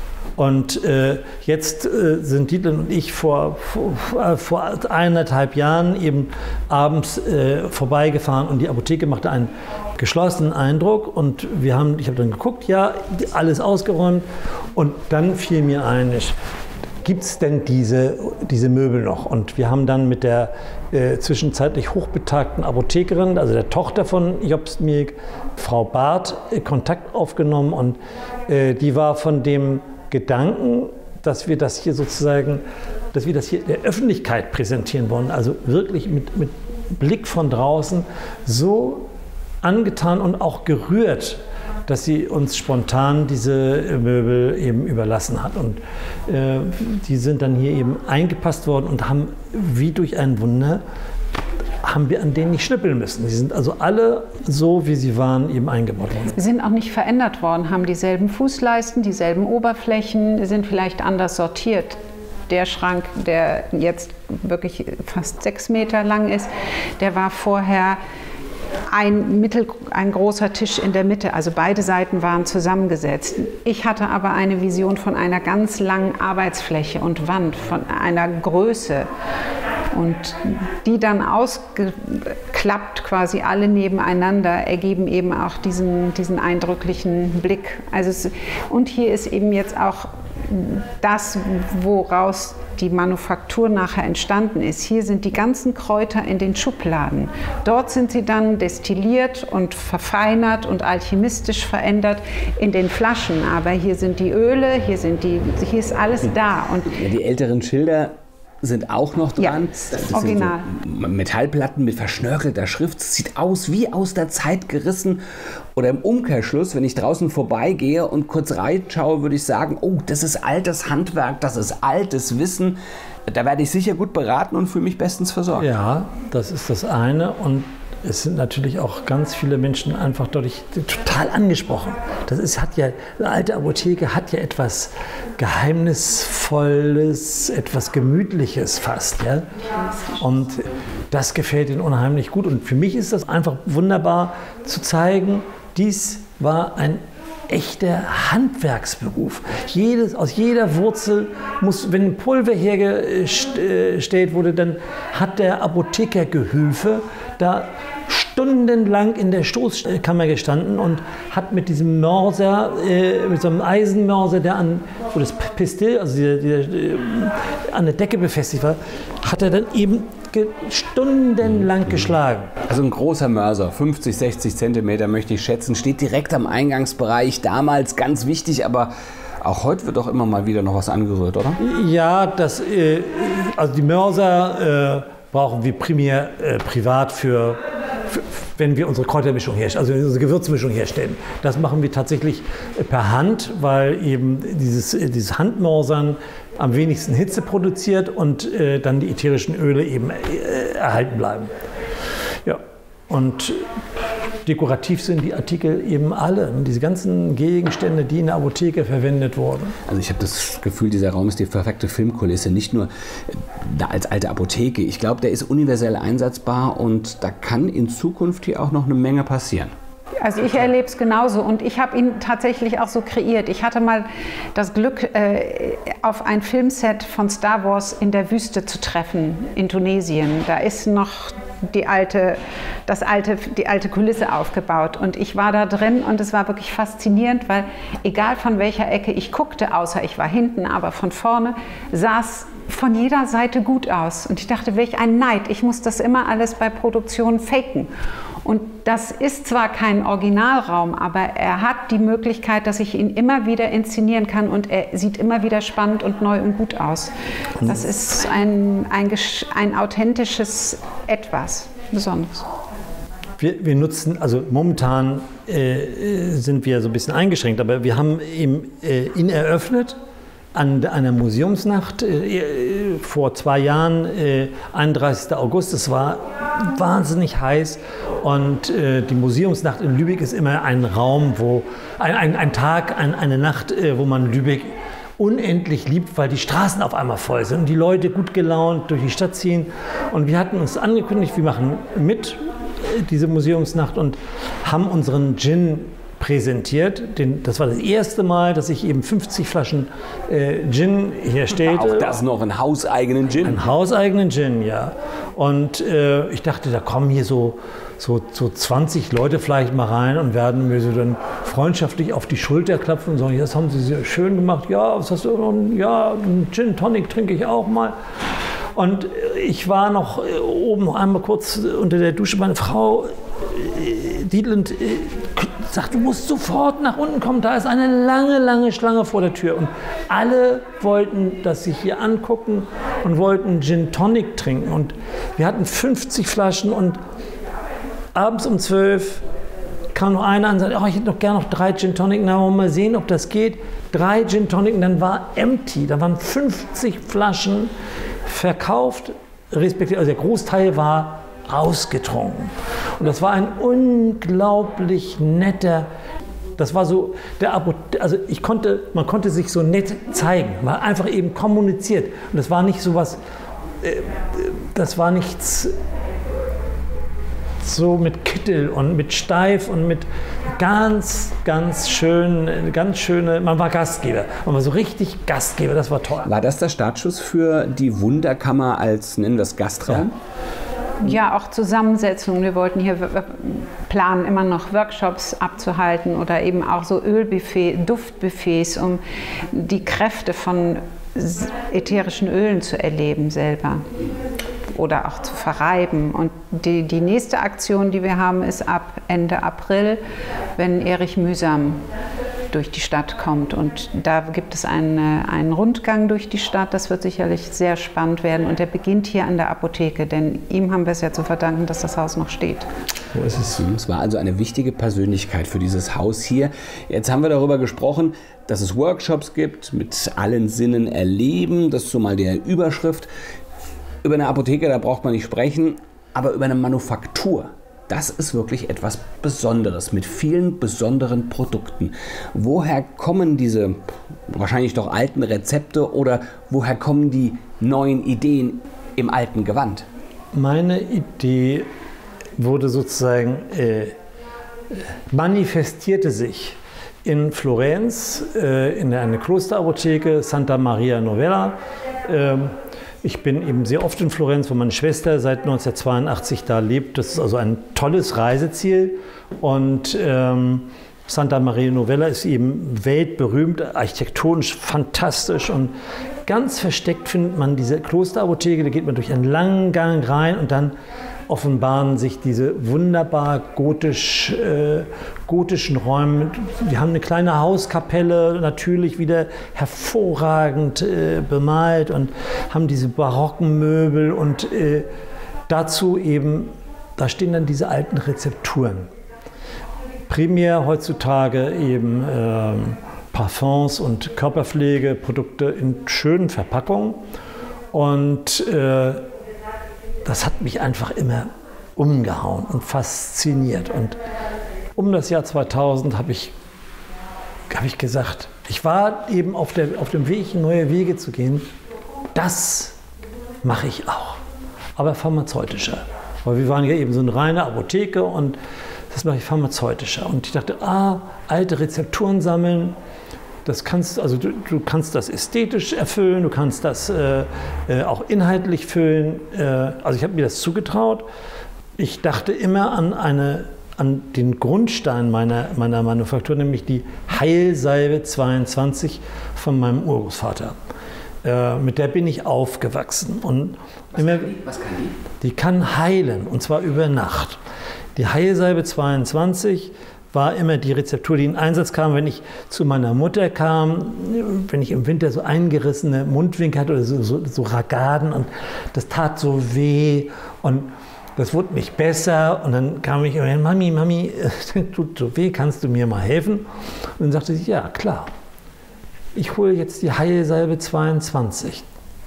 Und äh, jetzt äh, sind Dietland und ich vor, vor, vor eineinhalb Jahren eben abends äh, vorbeigefahren und die Apotheke machte einen geschlossenen Eindruck und wir haben, ich habe dann geguckt, ja, alles ausgeräumt und dann fiel mir ein, gibt es denn diese, diese Möbel noch? Und wir haben dann mit der äh, zwischenzeitlich hochbetagten Apothekerin, also der Tochter von Jobst Mielk, Frau Barth, äh, Kontakt aufgenommen und äh, die war von dem Gedanken, dass wir das hier sozusagen, dass wir das hier der Öffentlichkeit präsentieren wollen, also wirklich mit, mit Blick von draußen, so angetan und auch gerührt, dass sie uns spontan diese Möbel eben überlassen hat. Und äh, die sind dann hier eben eingepasst worden und haben wie durch ein Wunder, haben wir an denen nicht schnippeln müssen. Sie sind also alle so, wie sie waren, eben eingebaut worden. Sie sind auch nicht verändert worden, haben dieselben Fußleisten, dieselben Oberflächen, sind vielleicht anders sortiert. Der Schrank, der jetzt wirklich fast sechs Meter lang ist, der war vorher ein, mittel, ein großer Tisch in der Mitte, also beide Seiten waren zusammengesetzt. Ich hatte aber eine Vision von einer ganz langen Arbeitsfläche und Wand, von einer Größe. Und die dann ausgeklappt, quasi alle nebeneinander, ergeben eben auch diesen, diesen eindrücklichen Blick. Also es, und hier ist eben jetzt auch das, woraus die Manufaktur nachher entstanden ist. Hier sind die ganzen Kräuter in den Schubladen. Dort sind sie dann destilliert und verfeinert und alchemistisch verändert in den Flaschen. Aber hier sind die Öle, hier, sind die, hier ist alles da. Und ja, die älteren Schilder sind auch noch dran. Ja, das, das original. Sind so Metallplatten mit verschnörkelter Schrift. Es sieht aus wie aus der Zeit gerissen. Oder im Umkehrschluss, wenn ich draußen vorbeigehe und kurz reinschaue, würde ich sagen, oh, das ist altes Handwerk, das ist altes Wissen. Da werde ich sicher gut beraten und fühle mich bestens versorgt. Ja, das ist das eine. Und es sind natürlich auch ganz viele Menschen einfach dadurch total angesprochen. Das ist, hat ja, eine alte Apotheke hat ja etwas Geheimnisvolles, etwas Gemütliches fast. Ja? Und das gefällt ihnen unheimlich gut. Und für mich ist das einfach wunderbar zu zeigen, dies war ein echter Handwerksberuf. Jedes, aus jeder Wurzel muss, wenn Pulver hergestellt wurde, dann hat der Apothekergehilfe da stundenlang in der Stoßkammer gestanden und hat mit diesem Mörser, äh, mit so einem Eisenmörser, der an, wo das Pistil, also der, der, äh, an der Decke befestigt war, hat er dann eben ge stundenlang geschlagen. Also ein großer Mörser, fünfzig, sechzig Zentimeter möchte ich schätzen, steht direkt am Eingangsbereich, damals ganz wichtig, aber auch heute wird doch immer mal wieder noch was angerührt, oder? Ja, das, äh, also die Mörser äh, brauchen wir primär äh, privat für, für wenn wir unsere Kräutermischung herstellen, also unsere Gewürzmischung herstellen. Das machen wir tatsächlich per Hand, weil eben dieses, dieses Handmorsern am wenigsten Hitze produziert und äh, dann die ätherischen Öle eben äh, erhalten bleiben. Ja, und dekorativ sind die Artikel eben alle, diese ganzen Gegenstände, die in der Apotheke verwendet wurden. Also ich habe das Gefühl, dieser Raum ist die perfekte Filmkulisse, nicht nur da als alte Apotheke. Ich glaube, der ist universell einsetzbar und da kann in Zukunft hier auch noch eine Menge passieren. Also ich erlebe es genauso und ich habe ihn tatsächlich auch so kreiert. Ich hatte mal das Glück, äh, auf ein Filmset von Star Wars in der Wüste zu treffen, in Tunesien. Da ist noch die alte, das alte, die alte Kulisse aufgebaut und ich war da drin und es war wirklich faszinierend, weil egal von welcher Ecke ich guckte, außer ich war hinten, aber von vorne, sah es von jeder Seite gut aus. Und ich dachte, welch ein Neid, ich muss das immer alles bei Produktionen faken. Und das ist zwar kein Originalraum, aber er hat die Möglichkeit, dass ich ihn immer wieder inszenieren kann und er sieht immer wieder spannend und neu und gut aus. Das ist ein, ein, ein authentisches Etwas Besonderes. Wir, wir nutzen, also momentan äh, sind wir so ein bisschen eingeschränkt, aber wir haben eben, äh, ihn eröffnet an einer Museumsnacht äh, vor zwei Jahren, äh, einunddreißigsten August. Es war wahnsinnig heiß und äh, die Museumsnacht in Lübeck ist immer ein Raum, wo ein, ein, ein Tag, ein, eine Nacht, äh, wo man Lübeck unendlich liebt, weil die Straßen auf einmal voll sind und die Leute gut gelaunt durch die Stadt ziehen. Und wir hatten uns angekündigt, wir machen mit äh, diese Museumsnacht und haben unseren Gin präsentiert. Den, das war das erste Mal, dass ich eben fünfzig Flaschen äh, Gin herstellte. Auch das noch, einen hauseigenen Gin? Einen hauseigenen Gin, ja. Und äh, ich dachte, da kommen hier so, so, so zwanzig Leute vielleicht mal rein und werden mir so dann freundschaftlich auf die Schulter klopfen und sagen, das haben Sie sehr schön gemacht. Ja, was hast du? Ja, einen Gin Tonic trinke ich auch mal. Und ich war noch äh, oben noch einmal kurz unter der Dusche. Meine Frau äh, Dietland äh, sagt, du musst sofort nach unten kommen, da ist eine lange, lange Schlange vor der Tür. Und alle wollten das sich hier angucken und wollten Gin Tonic trinken. Und wir hatten fünfzig Flaschen und abends um zwölf kam noch einer und sagte, oh, ich hätte noch gerne noch drei Gin Tonic. Na, wollen wir mal sehen, ob das geht. Drei Gin Tonic und dann war empty. Da waren fünfzig Flaschen verkauft, respektive, also der Großteil war ausgetrunken. Und das war ein unglaublich netter, das war so, der Abo, also ich konnte, man konnte sich so nett zeigen, man hat einfach eben kommuniziert. Und das war nicht so was, äh, das war nichts so mit Kittel und mit steif und mit ganz, ganz schön, ganz schöne, man war Gastgeber, man war so richtig Gastgeber, das war toll. War das der Startschuss für die Wunderkammer als, nennen wir es, Gastraum? Ja. Ja, auch Zusammensetzungen. Wir wollten hier planen, immer noch Workshops abzuhalten oder eben auch so Ölbuffet, Duftbuffets, um die Kräfte von ätherischen Ölen zu erleben selber oder auch zu verreiben. Und die, die nächste Aktion, die wir haben, ist ab Ende April, wenn Erich Mühsam durch die Stadt kommt. Und da gibt es einen, einen Rundgang durch die Stadt. Das wird sicherlich sehr spannend werden. Und der beginnt hier an der Apotheke, denn ihm haben wir es ja zu verdanken, dass das Haus noch steht. So ist es. Es war also eine wichtige Persönlichkeit für dieses Haus hier. Jetzt haben wir darüber gesprochen, dass es Workshops gibt, mit allen Sinnen erleben. Das ist so mal der Überschrift. Über eine Apotheke, da braucht man nicht sprechen, aber über eine Manufaktur. Das ist wirklich etwas Besonderes mit vielen besonderen Produkten. Woher kommen diese wahrscheinlich doch alten Rezepte oder woher kommen die neuen Ideen im alten Gewand? Meine Idee wurde sozusagen, äh, manifestierte sich in Florenz, äh, in einer Klosterapotheke Santa Maria Novella. Ähm, Ich bin eben sehr oft in Florenz, wo meine Schwester seit neunzehnhundertzweiundachtzig da lebt. Das ist also ein tolles Reiseziel. Und ähm, Santa Maria Novella ist eben weltberühmt, architektonisch fantastisch. Und ganz versteckt findet man diese Klosterapotheke. Da geht man durch einen langen Gang rein und dann offenbaren sich diese wunderbar gotisch, äh, gotischen Räume. Wir haben eine kleine Hauskapelle, natürlich wieder hervorragend äh, bemalt und haben diese barocken Möbel und äh, dazu eben da stehen dann diese alten Rezepturen. Primär heutzutage eben äh, Parfums und Körperpflegeprodukte in schönen Verpackungen. Und äh, das hat mich einfach immer umgehauen und fasziniert. Und um das Jahr zweitausend habe ich, hab ich gesagt, ich war eben auf, der, auf dem Weg, neue Wege zu gehen. Das mache ich auch, aber pharmazeutischer. Weil wir waren ja eben so eine reine Apotheke und das mache ich pharmazeutischer. Und ich dachte, ah, alte Rezepturen sammeln, das kannst, also du, du kannst das ästhetisch erfüllen, du kannst das äh, äh, auch inhaltlich füllen. Äh, also ich habe mir das zugetraut. Ich dachte immer an, eine, an den Grundstein meiner, meiner Manufaktur, nämlich die Heilsalbe zweiundzwanzig von meinem Urgroßvater. Äh, mit der bin ich aufgewachsen. Und Was, immer, kann die? Was kann die? Die kann heilen, und zwar über Nacht. Die Heilsalbe zweiundzwanzig war immer die Rezeptur, die in Einsatz kam, wenn ich zu meiner Mutter kam, wenn ich im Winter so eingerissene Mundwinkel hatte oder so, so, so Ragaden und das tat so weh und das wurde nicht besser und dann kam ich immer hin, Mami, Mami, das tut so weh, kannst du mir mal helfen? Und dann sagte sie, ja klar, ich hole jetzt die Heilsalbe zweiundzwanzig.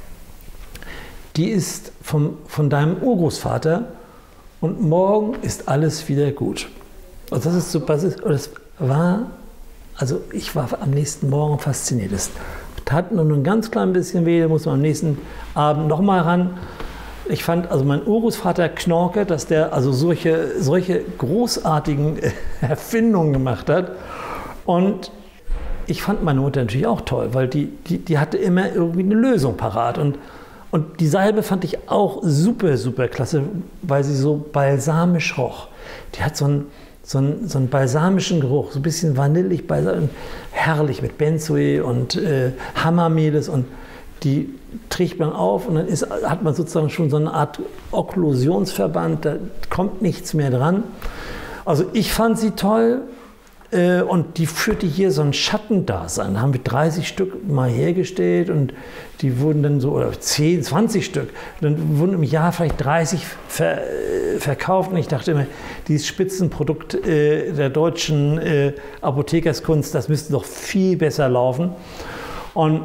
Die ist vom, von deinem Urgroßvater und morgen ist alles wieder gut. Und das ist so, das war, also ich war am nächsten Morgen fasziniert. Es tat nur ein ganz klein bisschen weh, da muss man am nächsten Abend nochmal ran. Ich fand, also mein Urgroßvater Knorke, dass der also solche, solche großartigen Erfindungen gemacht hat. Und ich fand meine Mutter natürlich auch toll, weil die, die, die hatte immer irgendwie eine Lösung parat. Und, und die Salbe fand ich auch super, super klasse, weil sie so balsamisch roch. Die hat so einen, so einen, so einen balsamischen Geruch, so ein bisschen vanillig, balsam, herrlich mit Benzoe und äh, Hammermelis. Und die trägt man auf und dann ist, hat man sozusagen schon so eine Art Okklusionsverband, da kommt nichts mehr dran. Also ich fand sie toll. Und die führte hier so ein Schattendasein. Da haben wir dreißig Stück mal hergestellt und die wurden dann so, oder zehn, zwanzig Stück. Dann wurden im Jahr vielleicht dreißig ver, verkauft. Und ich dachte immer, dieses Spitzenprodukt äh, der deutschen äh, Apothekerskunst, das müsste doch viel besser laufen. Und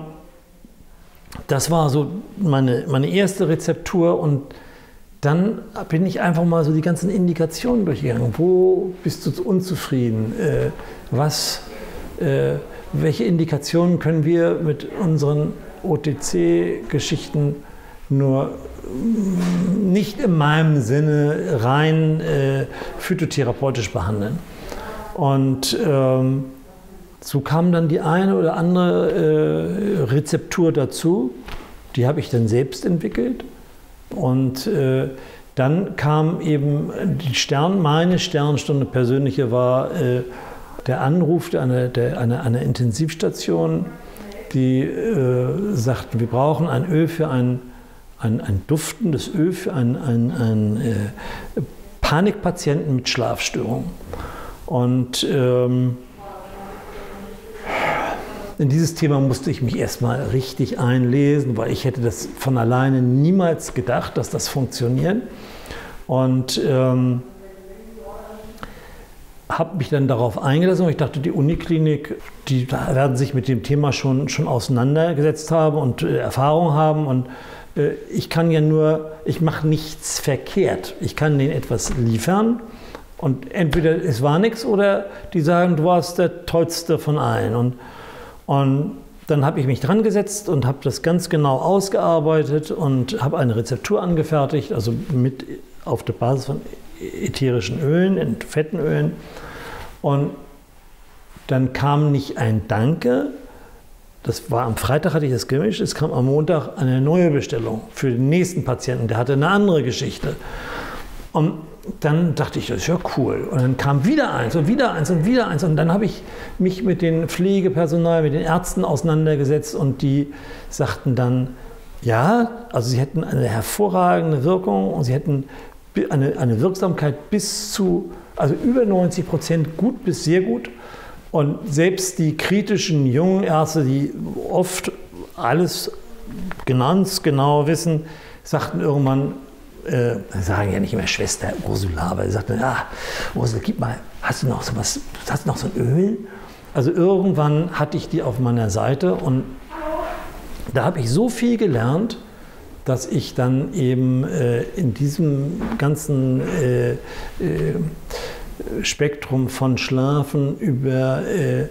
das war so meine, meine erste Rezeptur. Und dann bin ich einfach mal so die ganzen Indikationen durchgegangen. Wo bist du unzufrieden? Äh, was, äh, welche Indikationen können wir mit unseren O T C-Geschichten nur nicht in meinem Sinne rein äh, phytotherapeutisch behandeln? Und ähm, so kam dann die eine oder andere äh, Rezeptur dazu. Die habe ich dann selbst entwickelt. Und äh, dann kam eben die Stern, meine Sternstunde persönliche war äh, der Anruf einer, der, einer, einer Intensivstation, die äh, sagten, wir brauchen ein Öl für ein, ein, ein duftendes Öl für einen ein, ein, äh, Panikpatienten mit Schlafstörungen. Und ähm, in dieses Thema musste ich mich erstmal richtig einlesen, weil ich hätte das von alleine niemals gedacht, dass das funktioniert. Und ähm, habe mich dann darauf eingelassen und ich dachte, die Uniklinik, die werden sich mit dem Thema schon, schon auseinandergesetzt haben und äh, Erfahrung haben. Und äh, ich kann ja nur, ich mache nichts verkehrt. Ich kann denen etwas liefern und entweder es war nichts oder die sagen, du warst der Tollste von allen. Und Und dann habe ich mich dran gesetzt und habe das ganz genau ausgearbeitet und habe eine Rezeptur angefertigt, also mit auf der Basis von ätherischen Ölen, in fetten Ölen. Und dann kam nicht ein Danke, das war am Freitag, hatte ich das gemischt, es kam am Montag eine neue Bestellung für den nächsten Patienten, der hatte eine andere Geschichte. Und dann dachte ich, das ist ja cool. Und dann kam wieder eins und wieder eins und wieder eins. Und dann habe ich mich mit dem Pflegepersonal, mit den Ärzten auseinandergesetzt und die sagten dann, ja, also sie hätten eine hervorragende Wirkung und sie hätten eine, eine Wirksamkeit bis zu, also über neunzig Prozent gut bis sehr gut. Und selbst die kritischen jungen Ärzte, die oft alles ganz genau wissen, sagten irgendwann, äh, sagen ja nicht immer Schwester Ursula, aber sie sagte, ja, Ursula, gib mal, hast du noch so was, hast du noch so ein Öl? Also irgendwann hatte ich die auf meiner Seite und da habe ich so viel gelernt, dass ich dann eben äh, in diesem ganzen äh, äh, Spektrum von Schlafen über äh,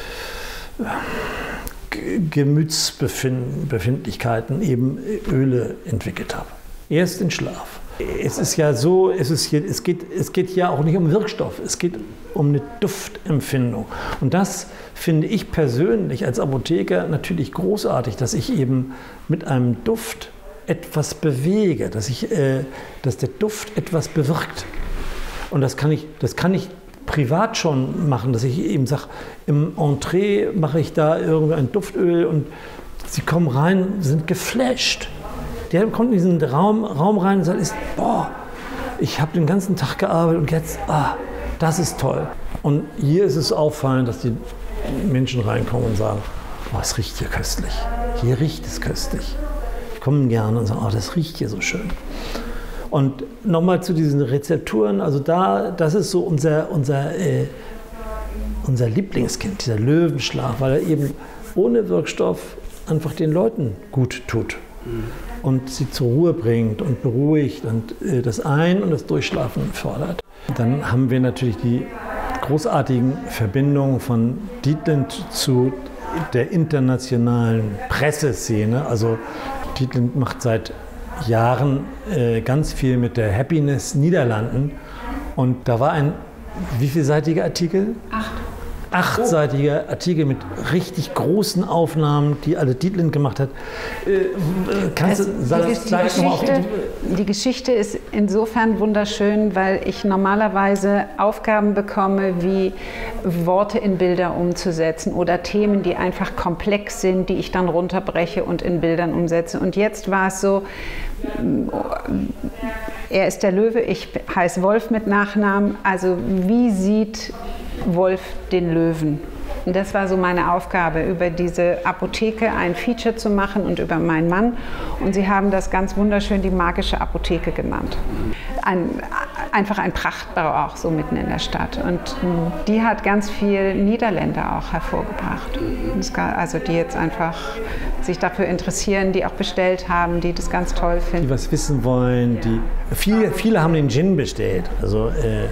Gemütsbefindlichkeiten eben Öle entwickelt habe. Erst den Schlaf. Es ist ja so, es, ist hier, es, geht, es geht ja auch nicht um Wirkstoff, es geht um eine Duftempfindung. Und das finde ich persönlich als Apotheker natürlich großartig, dass ich eben mit einem Duft etwas bewege, dass, ich, äh, dass der Duft etwas bewirkt. Und das kann ich, das kann ich privat schon machen, dass ich eben sage, im Entree mache ich da irgendein Duftöl und sie kommen rein, sind geflasht. Der kommt in diesen Raum, Raum rein und sagt, boah, ich habe den ganzen Tag gearbeitet und jetzt, ah, das ist toll. Und hier ist es auffallend, dass die Menschen reinkommen und sagen, oh, es riecht hier köstlich. Hier riecht es köstlich. Die kommen gerne und sagen, oh, das riecht hier so schön. Und nochmal zu diesen Rezepturen, also da, das ist so unser, unser, äh, unser Lieblingskind, dieser Löwenschlaf, weil er eben ohne Wirkstoff einfach den Leuten gut tut und sie zur Ruhe bringt und beruhigt und äh, das Ein- und das Durchschlafen fördert. Dann haben wir natürlich die großartigen Verbindungen von Dietlind zu der internationalen Presseszene. Also Dietlind macht seit Jahren äh, ganz viel mit der Happiness Niederlanden und da war ein wie vielseitiger Artikel? Acht. Achtseitiger Artikel mit richtig großen Aufnahmen, die alle Dietlind gemacht hat. Äh, kannst es, du sagen, die, die, Geschichte, die Geschichte ist insofern wunderschön, weil ich normalerweise Aufgaben bekomme, wie Worte in Bilder umzusetzen oder Themen, die einfach komplex sind, die ich dann runterbreche und in Bildern umsetze. Und jetzt war es so, er ist der Löwe, ich heiße Wolf mit Nachnamen. Also wie sieht Wolf den Löwen? Und das war so meine Aufgabe, über diese Apotheke ein Feature zu machen und über meinen Mann. Und sie haben das ganz wunderschön die magische Apotheke genannt. Ein, einfach ein Prachtbau auch so mitten in der Stadt. Und die hat ganz viel Niederländer auch hervorgebracht. Also die jetzt einfach sich dafür interessieren, die auch bestellt haben, die das ganz toll finden. Die was wissen wollen. Die, viele, viele haben den Gin bestellt. Also, äh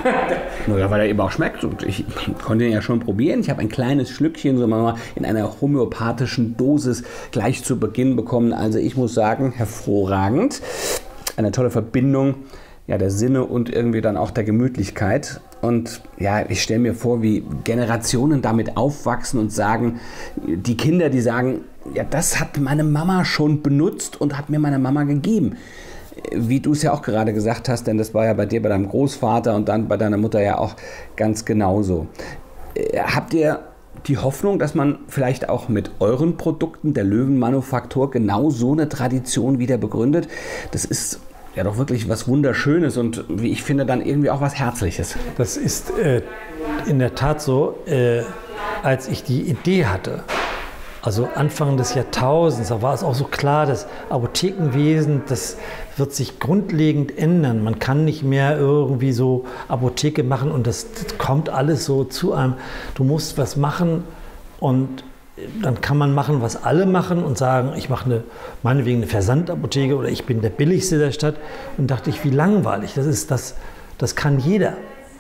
ja, weil er eben auch schmeckt. Und ich konnte ihn ja schon probieren. Ich habe ein kleines Schlückchen so mal in einer homöopathischen Dosis gleich zu Beginn bekommen. Also ich muss sagen, hervorragend. Eine tolle Verbindung ja, der Sinne und irgendwie dann auch der Gemütlichkeit. Und ja, ich stelle mir vor, wie Generationen damit aufwachsen und sagen, die Kinder, die sagen, ja, das hat meine Mama schon benutzt und hat mir meine Mama gegeben. Wie du es ja auch gerade gesagt hast, denn das war ja bei dir, bei deinem Großvater und dann bei deiner Mutter ja auch ganz genauso. Habt ihr die Hoffnung, dass man vielleicht auch mit euren Produkten der Löwenmanufaktur genau so eine Tradition wieder begründet? Das ist ja doch wirklich was Wunderschönes und wie ich finde dann irgendwie auch was Herzliches. Das ist äh, in der Tat so, äh, als ich die Idee hatte, also Anfang des Jahrtausends, da war es auch so klar, das Apothekenwesen, das wird sich grundlegend ändern. Man kann nicht mehr irgendwie so Apotheke machen und das, das kommt alles so zu einem. Du musst was machen und dann kann man machen, was alle machen und sagen, ich mache eine, meinetwegen eine Versandapotheke oder ich bin der billigste der Stadt. Und dachte ich, wie langweilig, das ist das, das kann jeder.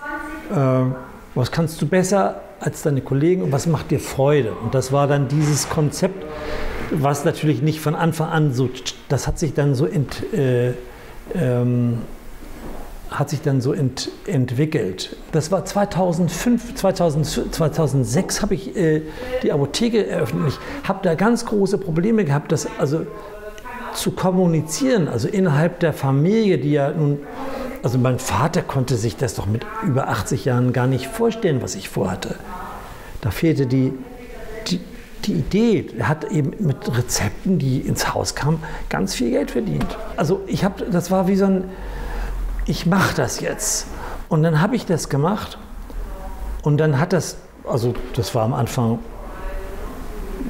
Äh, was kannst du besser als deine Kollegen und was macht dir Freude? Und das war dann dieses Konzept, was natürlich nicht von Anfang an so, das hat sich dann so ent, äh, ähm, hat sich dann so ent, entwickelt. Das war zweitausendfünf, zweitausend, zweitausendsechs habe ich äh, die Apotheke eröffnet. Ich habe da ganz große Probleme gehabt, das also zu kommunizieren, also innerhalb der Familie, die ja nun, also mein Vater konnte sich das doch mit über achtzig Jahren gar nicht vorstellen, was ich vorhatte. Da fehlte die, die, die Idee. Er hat eben mit Rezepten, die ins Haus kamen, ganz viel Geld verdient. Also ich habe, das war wie so ein, ich mache das jetzt. Und dann habe ich das gemacht und dann hat das, also das war am Anfang,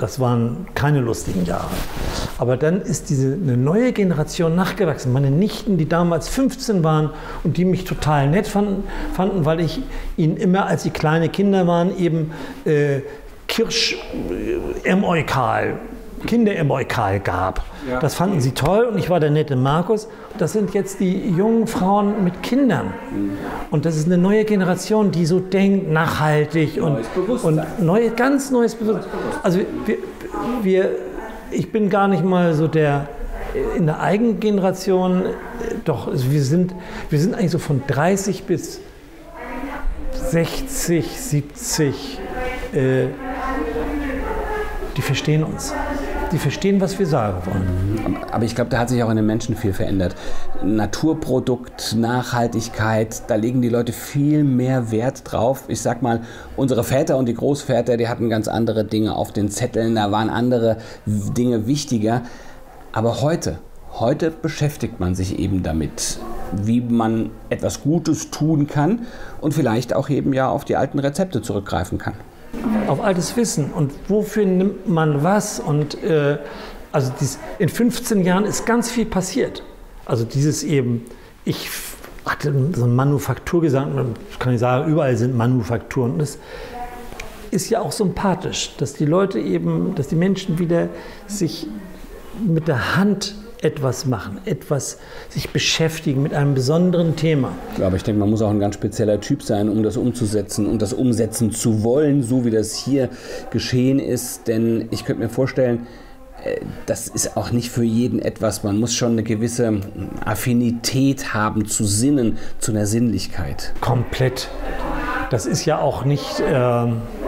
das waren keine lustigen Jahre. Aber dann ist diese eine neue Generation nachgewachsen. Meine Nichten, die damals fünfzehn waren und die mich total nett fanden, fanden weil ich ihnen immer, als sie kleine Kinder waren, eben äh, Kirsch-Emoikal, Kinder-Emoikal gab. Ja. Das fanden sie toll und ich war der nette Markus. Das sind jetzt die jungen Frauen mit Kindern. Und das ist eine neue Generation, die so denkt, nachhaltig und, und neue, ganz neues Bewusstsein. Also wir, wir, ich bin gar nicht mal so der in der eigenen Generation, doch wir sind, wir sind eigentlich so von dreißig bis sechzig, siebzig, äh, die verstehen uns. Die verstehen, was wir sagen wollen. Aber ich glaube, da hat sich auch in den Menschen viel verändert. Naturprodukt, Nachhaltigkeit, da legen die Leute viel mehr Wert drauf. Ich sag mal, unsere Väter und die Großväter, die hatten ganz andere Dinge auf den Zetteln, da waren andere Dinge wichtiger. Aber heute, heute beschäftigt man sich eben damit, wie man etwas Gutes tun kann und vielleicht auch eben ja auf die alten Rezepte zurückgreifen kann. Auf altes Wissen und wofür nimmt man was und äh, also dies, in fünfzehn Jahren ist ganz viel passiert. Also dieses eben, ich hatte so eine Manufaktur gesagt, kann ich sagen, überall sind Manufakturen. Und das ist ja auch sympathisch, dass die Leute eben, dass die Menschen wieder sich mit der Hand etwas machen, etwas sich beschäftigen mit einem besonderen Thema. Ja, aber ich denke, man muss auch ein ganz spezieller Typ sein, um das umzusetzen und das umsetzen zu wollen, so wie das hier geschehen ist. Denn ich könnte mir vorstellen, das ist auch nicht für jeden etwas. Man muss schon eine gewisse Affinität haben zu Sinnen, zu einer Sinnlichkeit. Komplett. Das ist ja auch nicht äh,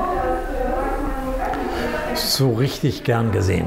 so richtig gern gesehen.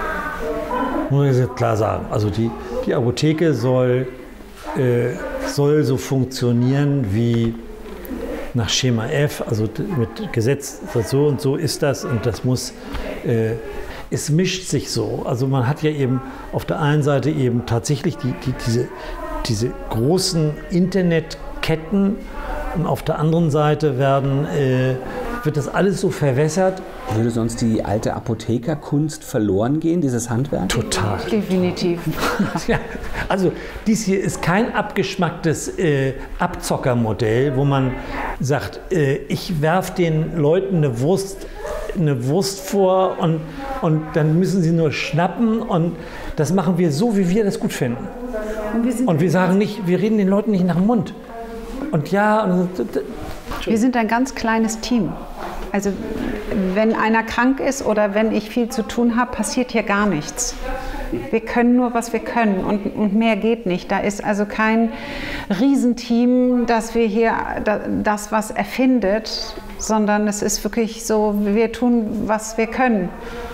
Muss ich klar sagen. Also die, die Apotheke soll, äh, soll so funktionieren wie nach Schema F, also mit Gesetz, so und so ist das und das muss, äh, es mischt sich so. Also man hat ja eben auf der einen Seite eben tatsächlich die, die, diese, diese großen Internetketten und auf der anderen Seite werden, äh, wird das alles so verwässert. Würde sonst die alte Apothekerkunst verloren gehen, dieses Handwerk? Total. Definitiv. Ja, also dies hier ist kein abgeschmacktes äh, Abzockermodell, wo man sagt, äh, ich werfe den Leuten eine Wurst, eine Wurst vor und, und dann müssen sie nur schnappen und das machen wir so, wie wir das gut finden. Und wir, und wir sagen nicht, wir reden den Leuten nicht nach dem Mund. Und ja, und wir sind ein ganz kleines Team. Also wenn einer krank ist oder wenn ich viel zu tun habe, passiert hier gar nichts. Wir können nur, was wir können und, und mehr geht nicht. Da ist also kein Riesenteam, dass wir hier das, was erfindet, sondern es ist wirklich so, wir tun, was wir können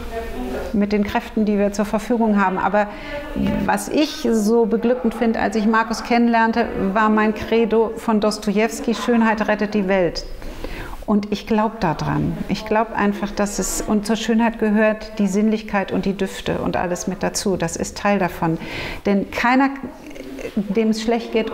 mit den Kräften, die wir zur Verfügung haben. Aber was ich so beglückend finde, als ich Markus kennenlernte, war mein Credo von Dostojewski, Schönheit rettet die Welt. Und ich glaube daran. Ich glaube einfach, dass es, und zur Schönheit gehört die Sinnlichkeit und die Düfte und alles mit dazu. Das ist Teil davon. Denn keiner, dem es schlecht geht,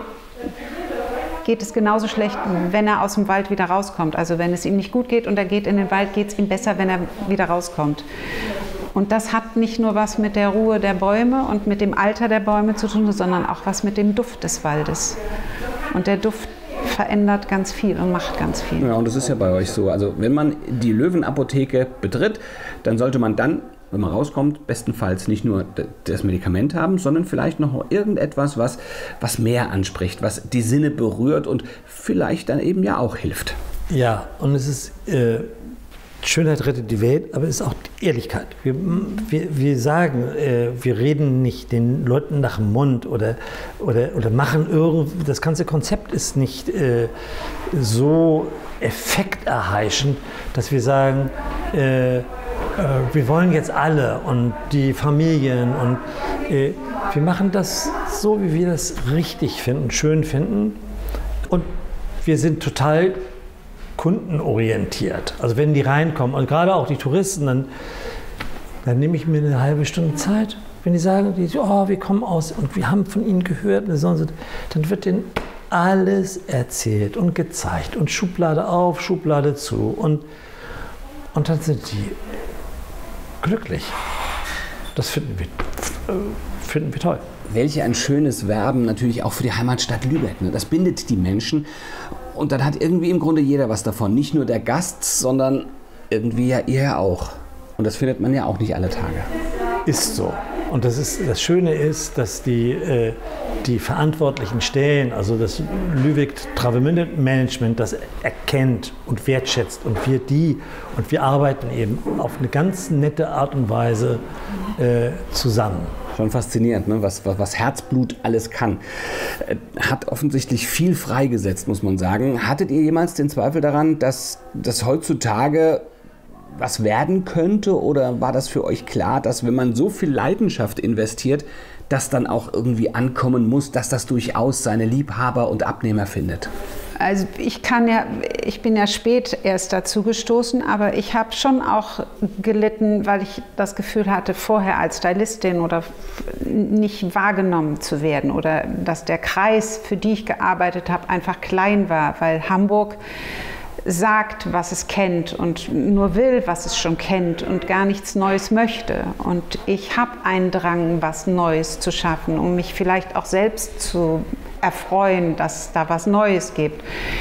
geht es genauso schlecht, wenn er aus dem Wald wieder rauskommt. Also wenn es ihm nicht gut geht und er geht in den Wald, geht es ihm besser, wenn er wieder rauskommt. Und das hat nicht nur was mit der Ruhe der Bäume und mit dem Alter der Bäume zu tun, sondern auch was mit dem Duft des Waldes. Und der Duft verändert ganz viel und macht ganz viel. Ja, und das ist ja bei euch so. Also wenn man die Löwenapotheke betritt, dann sollte man dann, wenn man rauskommt, bestenfalls nicht nur das Medikament haben, sondern vielleicht noch irgendetwas, was, was mehr anspricht, was die Sinne berührt und vielleicht dann eben ja auch hilft. Ja, und es ist, äh, Schönheit rettet die Welt, aber es ist auch die Ehrlichkeit. Wir, wir, wir sagen, äh, wir reden nicht den Leuten nach dem Mund oder, oder, oder machen irgendwie, das ganze Konzept ist nicht äh, so effekterheischend, dass wir sagen, äh, äh, wir wollen jetzt alle und die Familien und äh, wir machen das so, wie wir das richtig finden, schön finden und wir sind total kundenorientiert. Also wenn die reinkommen und gerade auch die Touristen, dann, dann nehme ich mir eine halbe Stunde Zeit. Wenn die sagen, die, oh, wir kommen aus und wir haben von ihnen gehört, dann wird denen alles erzählt und gezeigt und Schublade auf, Schublade zu und, und dann sind die glücklich. Das finden wir, äh, finden wir toll. Welch ein schönes Werben natürlich auch für die Heimatstadt Lübeck. Ne? Das bindet die Menschen und dann hat irgendwie im Grunde jeder was davon. Nicht nur der Gast, sondern irgendwie ja ihr auch. Und das findet man ja auch nicht alle Tage. Ist so. Und das, ist, das Schöne ist, dass die, äh, die verantwortlichen Stellen, also das Lübeck Travemünde Management, das erkennt und wertschätzt. Und wir die, und wir arbeiten eben auf eine ganz nette Art und Weise äh, zusammen. Schon faszinierend, ne? was, was, was Herzblut alles kann. Hat offensichtlich viel freigesetzt, muss man sagen. Hattet ihr jemals den Zweifel daran, dass das heutzutage was werden könnte? Oder war das für euch klar, dass wenn man so viel Leidenschaft investiert, das dann auch irgendwie ankommen muss, dass das durchaus seine Liebhaber und Abnehmer findet? Also ich kann ja, ich bin ja spät erst dazu gestoßen, aber ich habe schon auch gelitten, weil ich das Gefühl hatte, vorher als Stylistin oder nicht wahrgenommen zu werden oder dass der Kreis, für die ich gearbeitet habe, einfach klein war, weil Hamburg sagt, was es kennt und nur will, was es schon kennt und gar nichts Neues möchte. Und ich habe einen Drang, was Neues zu schaffen, um mich vielleicht auch selbst zu erfreuen, dass da was Neues gibt.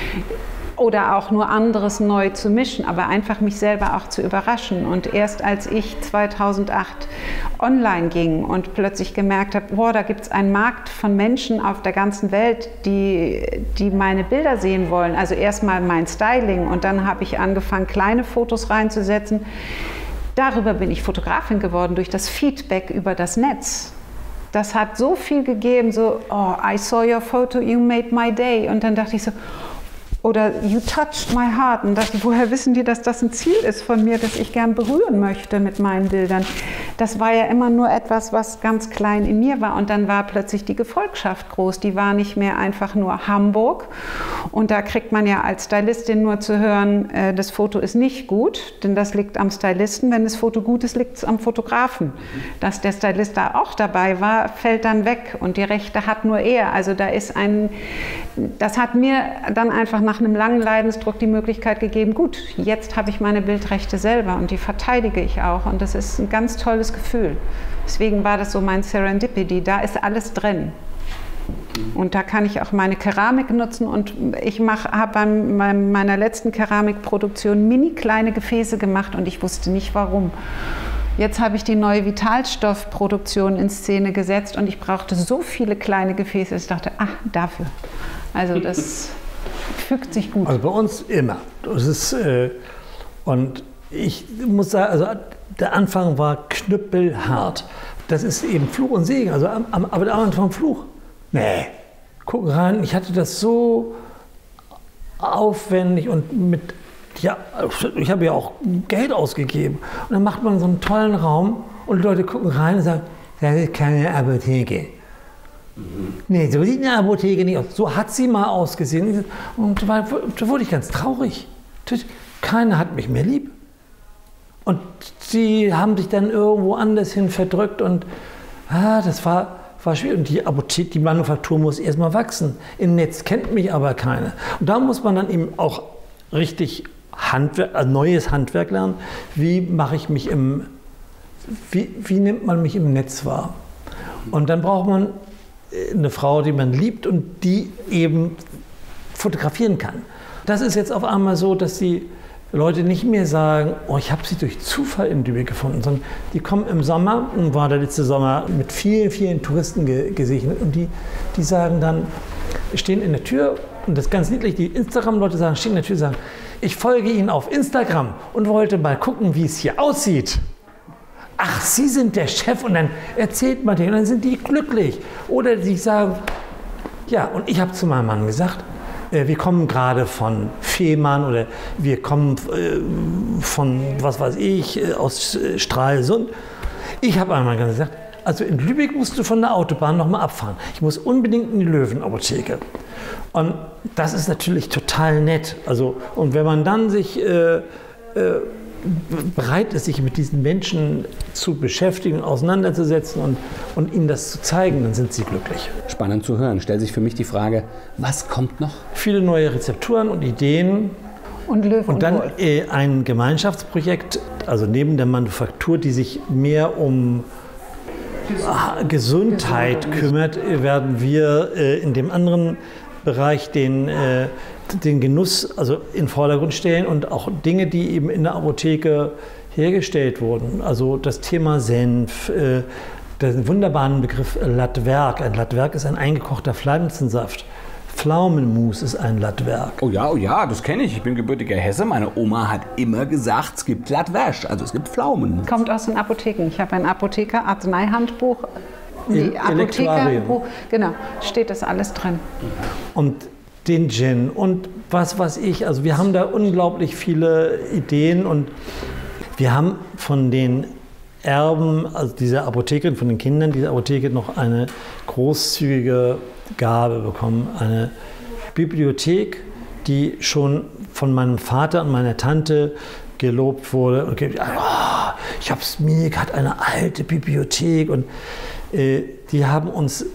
Oder auch nur anderes neu zu mischen, aber einfach mich selber auch zu überraschen. Und erst als ich zweitausendacht online ging und plötzlich gemerkt habe, boah, da gibt es einen Markt von Menschen auf der ganzen Welt, die, die meine Bilder sehen wollen. Also erstmal mein Styling und dann habe ich angefangen, kleine Fotos reinzusetzen. Darüber bin ich Fotografin geworden, durch das Feedback über das Netz. Das hat so viel gegeben, so, oh, I saw your photo, you made my day. Und dann dachte ich so, oder you touched my heart. Und dachte, woher wissen die, dass das ein Ziel ist von mir, das ich gern berühren möchte mit meinen Bildern? Das war ja immer nur etwas, was ganz klein in mir war. Und dann war plötzlich die Gefolgschaft groß. Die war nicht mehr einfach nur Hamburg. Und da kriegt man ja als Stylistin nur zu hören, äh, das Foto ist nicht gut, denn das liegt am Stylisten. Wenn das Foto gut ist, liegt es am Fotografen. Dass der Stylist da auch dabei war, fällt dann weg. Und die Rechte hat nur er. Also da ist ein, das hat mir dann einfach nach nach einem langen Leidensdruck die Möglichkeit gegeben, gut, jetzt habe ich meine Bildrechte selber und die verteidige ich auch und das ist ein ganz tolles Gefühl. Deswegen war das so mein Serendipity, da ist alles drin. Und da kann ich auch meine Keramik nutzen und ich habe bei meiner letzten Keramikproduktion mini kleine Gefäße gemacht und ich wusste nicht warum. Jetzt habe ich die neue Vitalstoffproduktion in Szene gesetzt und ich brauchte so viele kleine Gefäße, ich dachte, ach, dafür. Also das fügt sich gut. Also bei uns immer. Das ist, äh, und ich muss sagen, also der Anfang war knüppelhart. Das ist eben Fluch und Segen. Also, am, am, aber der Anfang Fluch. Nee, guck rein, ich hatte das so aufwendig und mit, ja, ich habe ja auch Geld ausgegeben. Und dann macht man so einen tollen Raum und die Leute gucken rein und sagen, das ist keine Apotheke. Nee, so sieht eine Apotheke nicht aus. So hat sie mal ausgesehen. Und da wurde ich ganz traurig. Keiner hat mich mehr lieb. Und sie haben sich dann irgendwo anders hin verdrückt. Und ah, das war, war schwierig. Und die Apotheke, die Manufaktur muss erstmal wachsen. Im Netz kennt mich aber keiner. Und da muss man dann eben auch richtig Handwerk, also neues Handwerk lernen. Wie mache ich mich im, wie, wie nimmt man mich im Netz wahr? Und dann braucht man eine Frau, die man liebt und die eben fotografieren kann. Das ist jetzt auf einmal so, dass die Leute nicht mehr sagen, oh, ich habe sie durch Zufall in Lübeck gefunden, sondern die kommen im Sommer, und war der letzte Sommer mit vielen, vielen Touristen ge gesegnet, und die, die sagen dann, stehen in der Tür, und das ist ganz niedlich, die Instagram-Leute sagen, stehen in der Tür und sagen, ich folge Ihnen auf Instagram und wollte mal gucken, wie es hier aussieht. Ach, Sie sind der Chef, und dann erzählt man denen, und dann sind die glücklich. Oder sie sagen, ja, und ich habe zu meinem Mann gesagt, äh, wir kommen gerade von Fehmarn oder wir kommen äh, von, was weiß ich, äh, aus äh, Stralsund. Ich habe einmal gesagt, also in Lübeck musst du von der Autobahn nochmal abfahren. Ich muss unbedingt in die Löwenapotheke. Und das ist natürlich total nett. Also, und wenn man dann sich äh, äh, bereit ist, sich mit diesen Menschen zu beschäftigen, auseinanderzusetzen und, und ihnen das zu zeigen, dann sind sie glücklich. Spannend zu hören. Stellt sich für mich die Frage, was kommt noch? Viele neue Rezepturen und Ideen Und Löw und, und dann Wolf. Äh, ein Gemeinschaftsprojekt, also neben der Manufaktur, die sich mehr um Gesundheit, Gesundheit kümmert, werden wir äh, in dem anderen Bereich den, äh, den Genuss also in den Vordergrund stellen und auch Dinge, die eben in der Apotheke hergestellt wurden. Also das Thema Senf, äh, den wunderbaren Begriff Latwerk. Ein Latwerk ist ein eingekochter Pflanzensaft. Pflaumenmus ist ein Latwerk. Oh ja, oh ja, das kenne ich. Ich bin gebürtiger Hesse. Meine Oma hat immer gesagt, es gibt Latwerk, also es gibt Pflaumen. Kommt aus den Apotheken. Ich habe ein Apotheker-Arzneihandbuch. Die Apothekerbuch, genau, steht das alles drin. Und den Gin und was weiß ich. Also wir haben da unglaublich viele Ideen und wir haben von den Erben, also dieser Apothekerin, von den Kindern dieser Apotheke noch eine großzügige Gabe bekommen. Eine Bibliothek, die schon von meinem Vater und meiner Tante gelobt wurde. Und gesagt, oh, ich habe es mir, hat eine alte Bibliothek. Und äh, die haben uns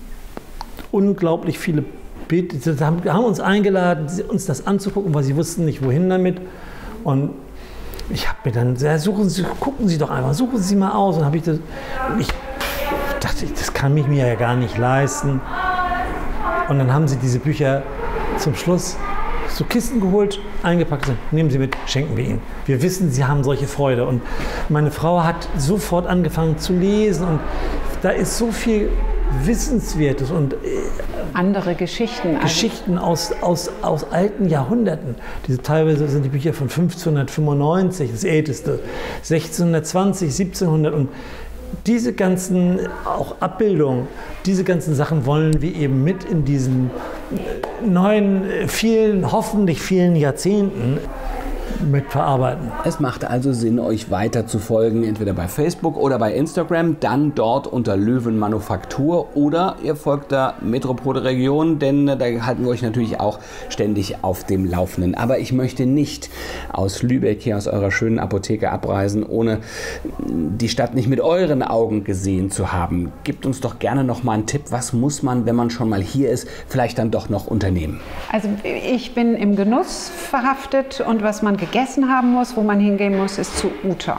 unglaublich viele Bilder, haben, haben uns eingeladen, uns das anzugucken, weil sie wussten nicht, wohin damit. Und ich habe mir dann gesagt, suchen Sie, gucken Sie doch einfach, suchen Sie mal aus. Und habe ich das, ich dachte, das kann ich mir ja gar nicht leisten. Und dann haben sie diese Bücher zum Schluss so Kisten geholt, eingepackt, und nehmen Sie mit, schenken wir Ihnen. Wir wissen, Sie haben solche Freude. Und meine Frau hat sofort angefangen zu lesen und da ist so viel Wissenswertes und andere Geschichten. Geschichten aus, aus, aus alten Jahrhunderten. Diese, teilweise sind die Bücher von fünfzehnhundertfünfundneunzig, das älteste, sechzehnhundertzwanzig, siebzehnhundert und diese ganzen auch Abbildungen, diese ganzen Sachen wollen wir eben mit in diesen neuen, vielen, hoffentlich vielen Jahrzehnten mit verarbeiten. Es macht also Sinn, euch weiter zu folgen, entweder bei Facebook oder bei Instagram, dann dort unter Löwenmanufaktur oder ihr folgt der Metropolregion, denn da halten wir euch natürlich auch ständig auf dem Laufenden. Aber ich möchte nicht aus Lübeck hier aus eurer schönen Apotheke abreisen, ohne die Stadt nicht mit euren Augen gesehen zu haben. Gebt uns doch gerne noch mal einen Tipp, was muss man, wenn man schon mal hier ist, vielleicht dann doch noch unternehmen? Also ich bin im Genuss verhaftet und was man gegessen haben muss, wo man hingehen muss, ist zu Uta.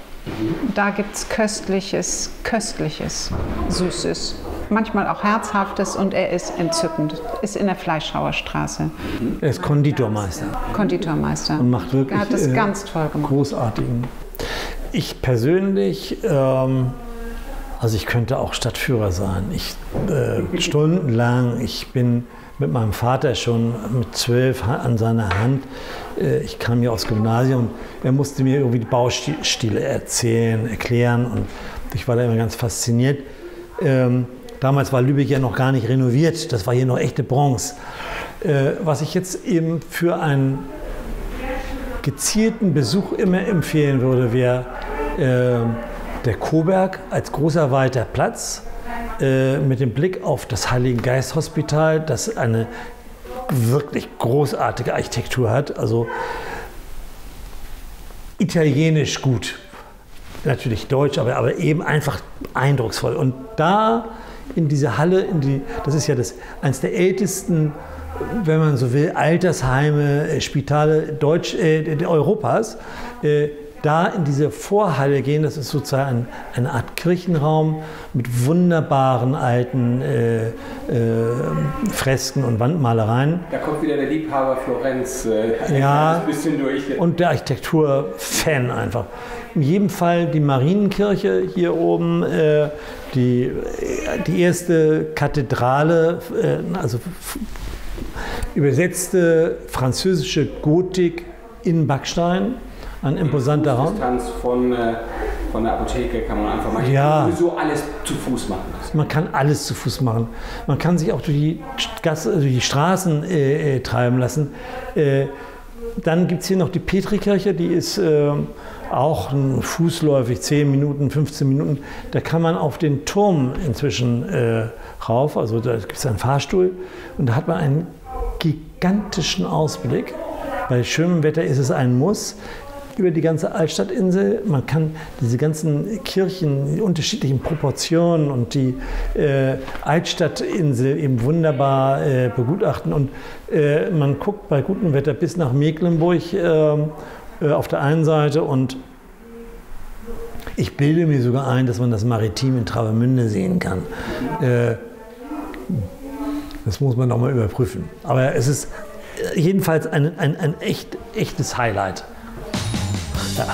Da gibt es köstliches, köstliches, Süßes, manchmal auch Herzhaftes und er ist entzückend. Ist in der Fleischhauerstraße. Er ist Konditormeister. Konditormeister. Und macht wirklich er hat das äh, ganz toll gemacht. Großartigen. Ich persönlich, ähm, also ich könnte auch Stadtführer sein. Ich, äh, stundenlang, ich bin mit meinem Vater schon mit zwölf an seiner Hand. Ich kam ja aus dem Gymnasium. Er musste mir irgendwie die Baustile erzählen, erklären und ich war da immer ganz fasziniert. Ähm, damals war Lübeck ja noch gar nicht renoviert, das war hier noch echte Bronze. Äh, was ich jetzt eben für einen gezielten Besuch immer empfehlen würde, wäre äh, der Coburg als großer weiter Platz äh, mit dem Blick auf das Heiligen Geist Hospital, das eine wirklich großartige Architektur hat, also italienisch gut, natürlich deutsch, aber, aber eben einfach eindrucksvoll. Und da in diese Halle, in die, das ist ja das, eines der ältesten, wenn man so will, Altersheime, Spitale Deutsch, äh, Europas, äh, da in diese Vorhalle gehen, das ist sozusagen ein, eine Art Kirchenraum mit wunderbaren alten äh, äh, Fresken und Wandmalereien. Da kommt wieder der Liebhaber Florenz äh, ja, ein bisschen durch. Und der Architektur-Fan einfach. In jedem Fall die Marienkirche hier oben, äh, die, die erste Kathedrale, äh, also übersetzte französische Gotik in Backstein. Ein imposanter Raum. Distanz von, äh, von der Apotheke kann man einfach mal ja. sowieso alles zu Fuß machen. Man kann alles zu Fuß machen. Man kann sich auch durch die, Gasse, durch die Straßen äh, äh, treiben lassen. Äh, dann gibt es hier noch die Petrikirche, die ist äh, auch fußläufig, zehn Minuten, fünfzehn Minuten. Da kann man auf den Turm inzwischen äh, rauf, also da gibt es einen Fahrstuhl und da hat man einen gigantischen Ausblick. Bei schönem Wetter ist es ein Muss. über die ganze Altstadtinsel. Man kann diese ganzen Kirchen, die unterschiedlichen Proportionen und die äh, Altstadtinsel eben wunderbar äh, begutachten. Und äh, man guckt bei gutem Wetter bis nach Mecklenburg äh, äh, auf der einen Seite, und ich bilde mir sogar ein, dass man das Maritim in Travemünde sehen kann. Äh, das muss man nochmal überprüfen. Aber es ist jedenfalls ein, ein, ein echt, echtes Highlight. Ja.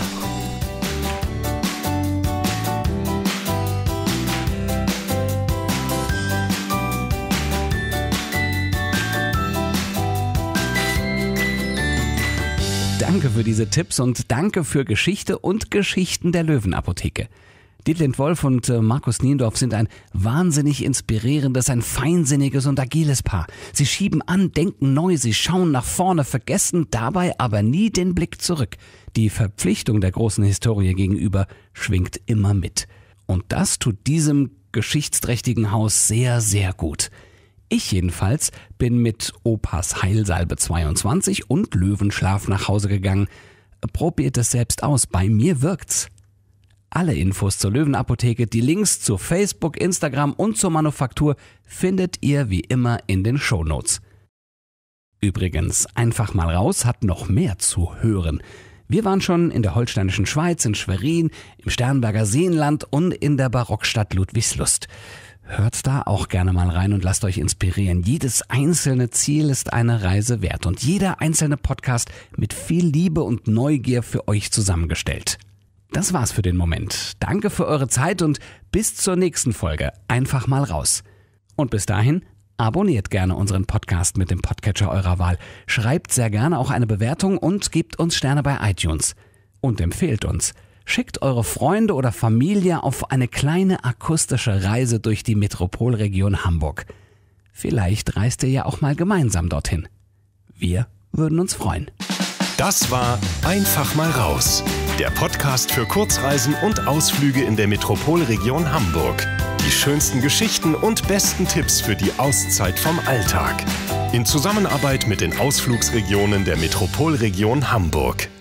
Danke für diese Tipps und danke für Geschichte und Geschichten der Löwenapotheke. Dietlind Wolf und Markus Niendorf sind ein wahnsinnig inspirierendes, ein feinsinniges und agiles Paar. Sie schieben an, denken neu, sie schauen nach vorne, vergessen dabei aber nie den Blick zurück. Die Verpflichtung der großen Historie gegenüber schwingt immer mit. Und das tut diesem geschichtsträchtigen Haus sehr, sehr gut. Ich jedenfalls bin mit Opas Heilsalbe zweiundzwanzig und Löwenschlaf nach Hause gegangen. Probiert es selbst aus, bei mir wirkt's. Alle Infos zur Löwenapotheke, die Links zu Facebook, Instagram und zur Manufaktur findet ihr wie immer in den Shownotes. Übrigens, einfach mal raus hat noch mehr zu hören. Wir waren schon in der holsteinischen Schweiz, in Schwerin, im Sternberger Seenland und in der Barockstadt Ludwigslust. Hört da auch gerne mal rein und lasst euch inspirieren. Jedes einzelne Ziel ist eine Reise wert und jeder einzelne Podcast mit viel Liebe und Neugier für euch zusammengestellt. Das war's für den Moment. Danke für eure Zeit und bis zur nächsten Folge. Einfach mal raus. Und bis dahin, abonniert gerne unseren Podcast mit dem Podcatcher eurer Wahl. Schreibt sehr gerne auch eine Bewertung und gebt uns Sterne bei iTunes. Und empfehlt uns. Schickt eure Freunde oder Familie auf eine kleine akustische Reise durch die Metropolregion Hamburg. Vielleicht reist ihr ja auch mal gemeinsam dorthin. Wir würden uns freuen. Das war Einfach mal raus, der Podcast für Kurzreisen und Ausflüge in der Metropolregion Hamburg. Die schönsten Geschichten und besten Tipps für die Auszeit vom Alltag. In Zusammenarbeit mit den Ausflugsregionen der Metropolregion Hamburg.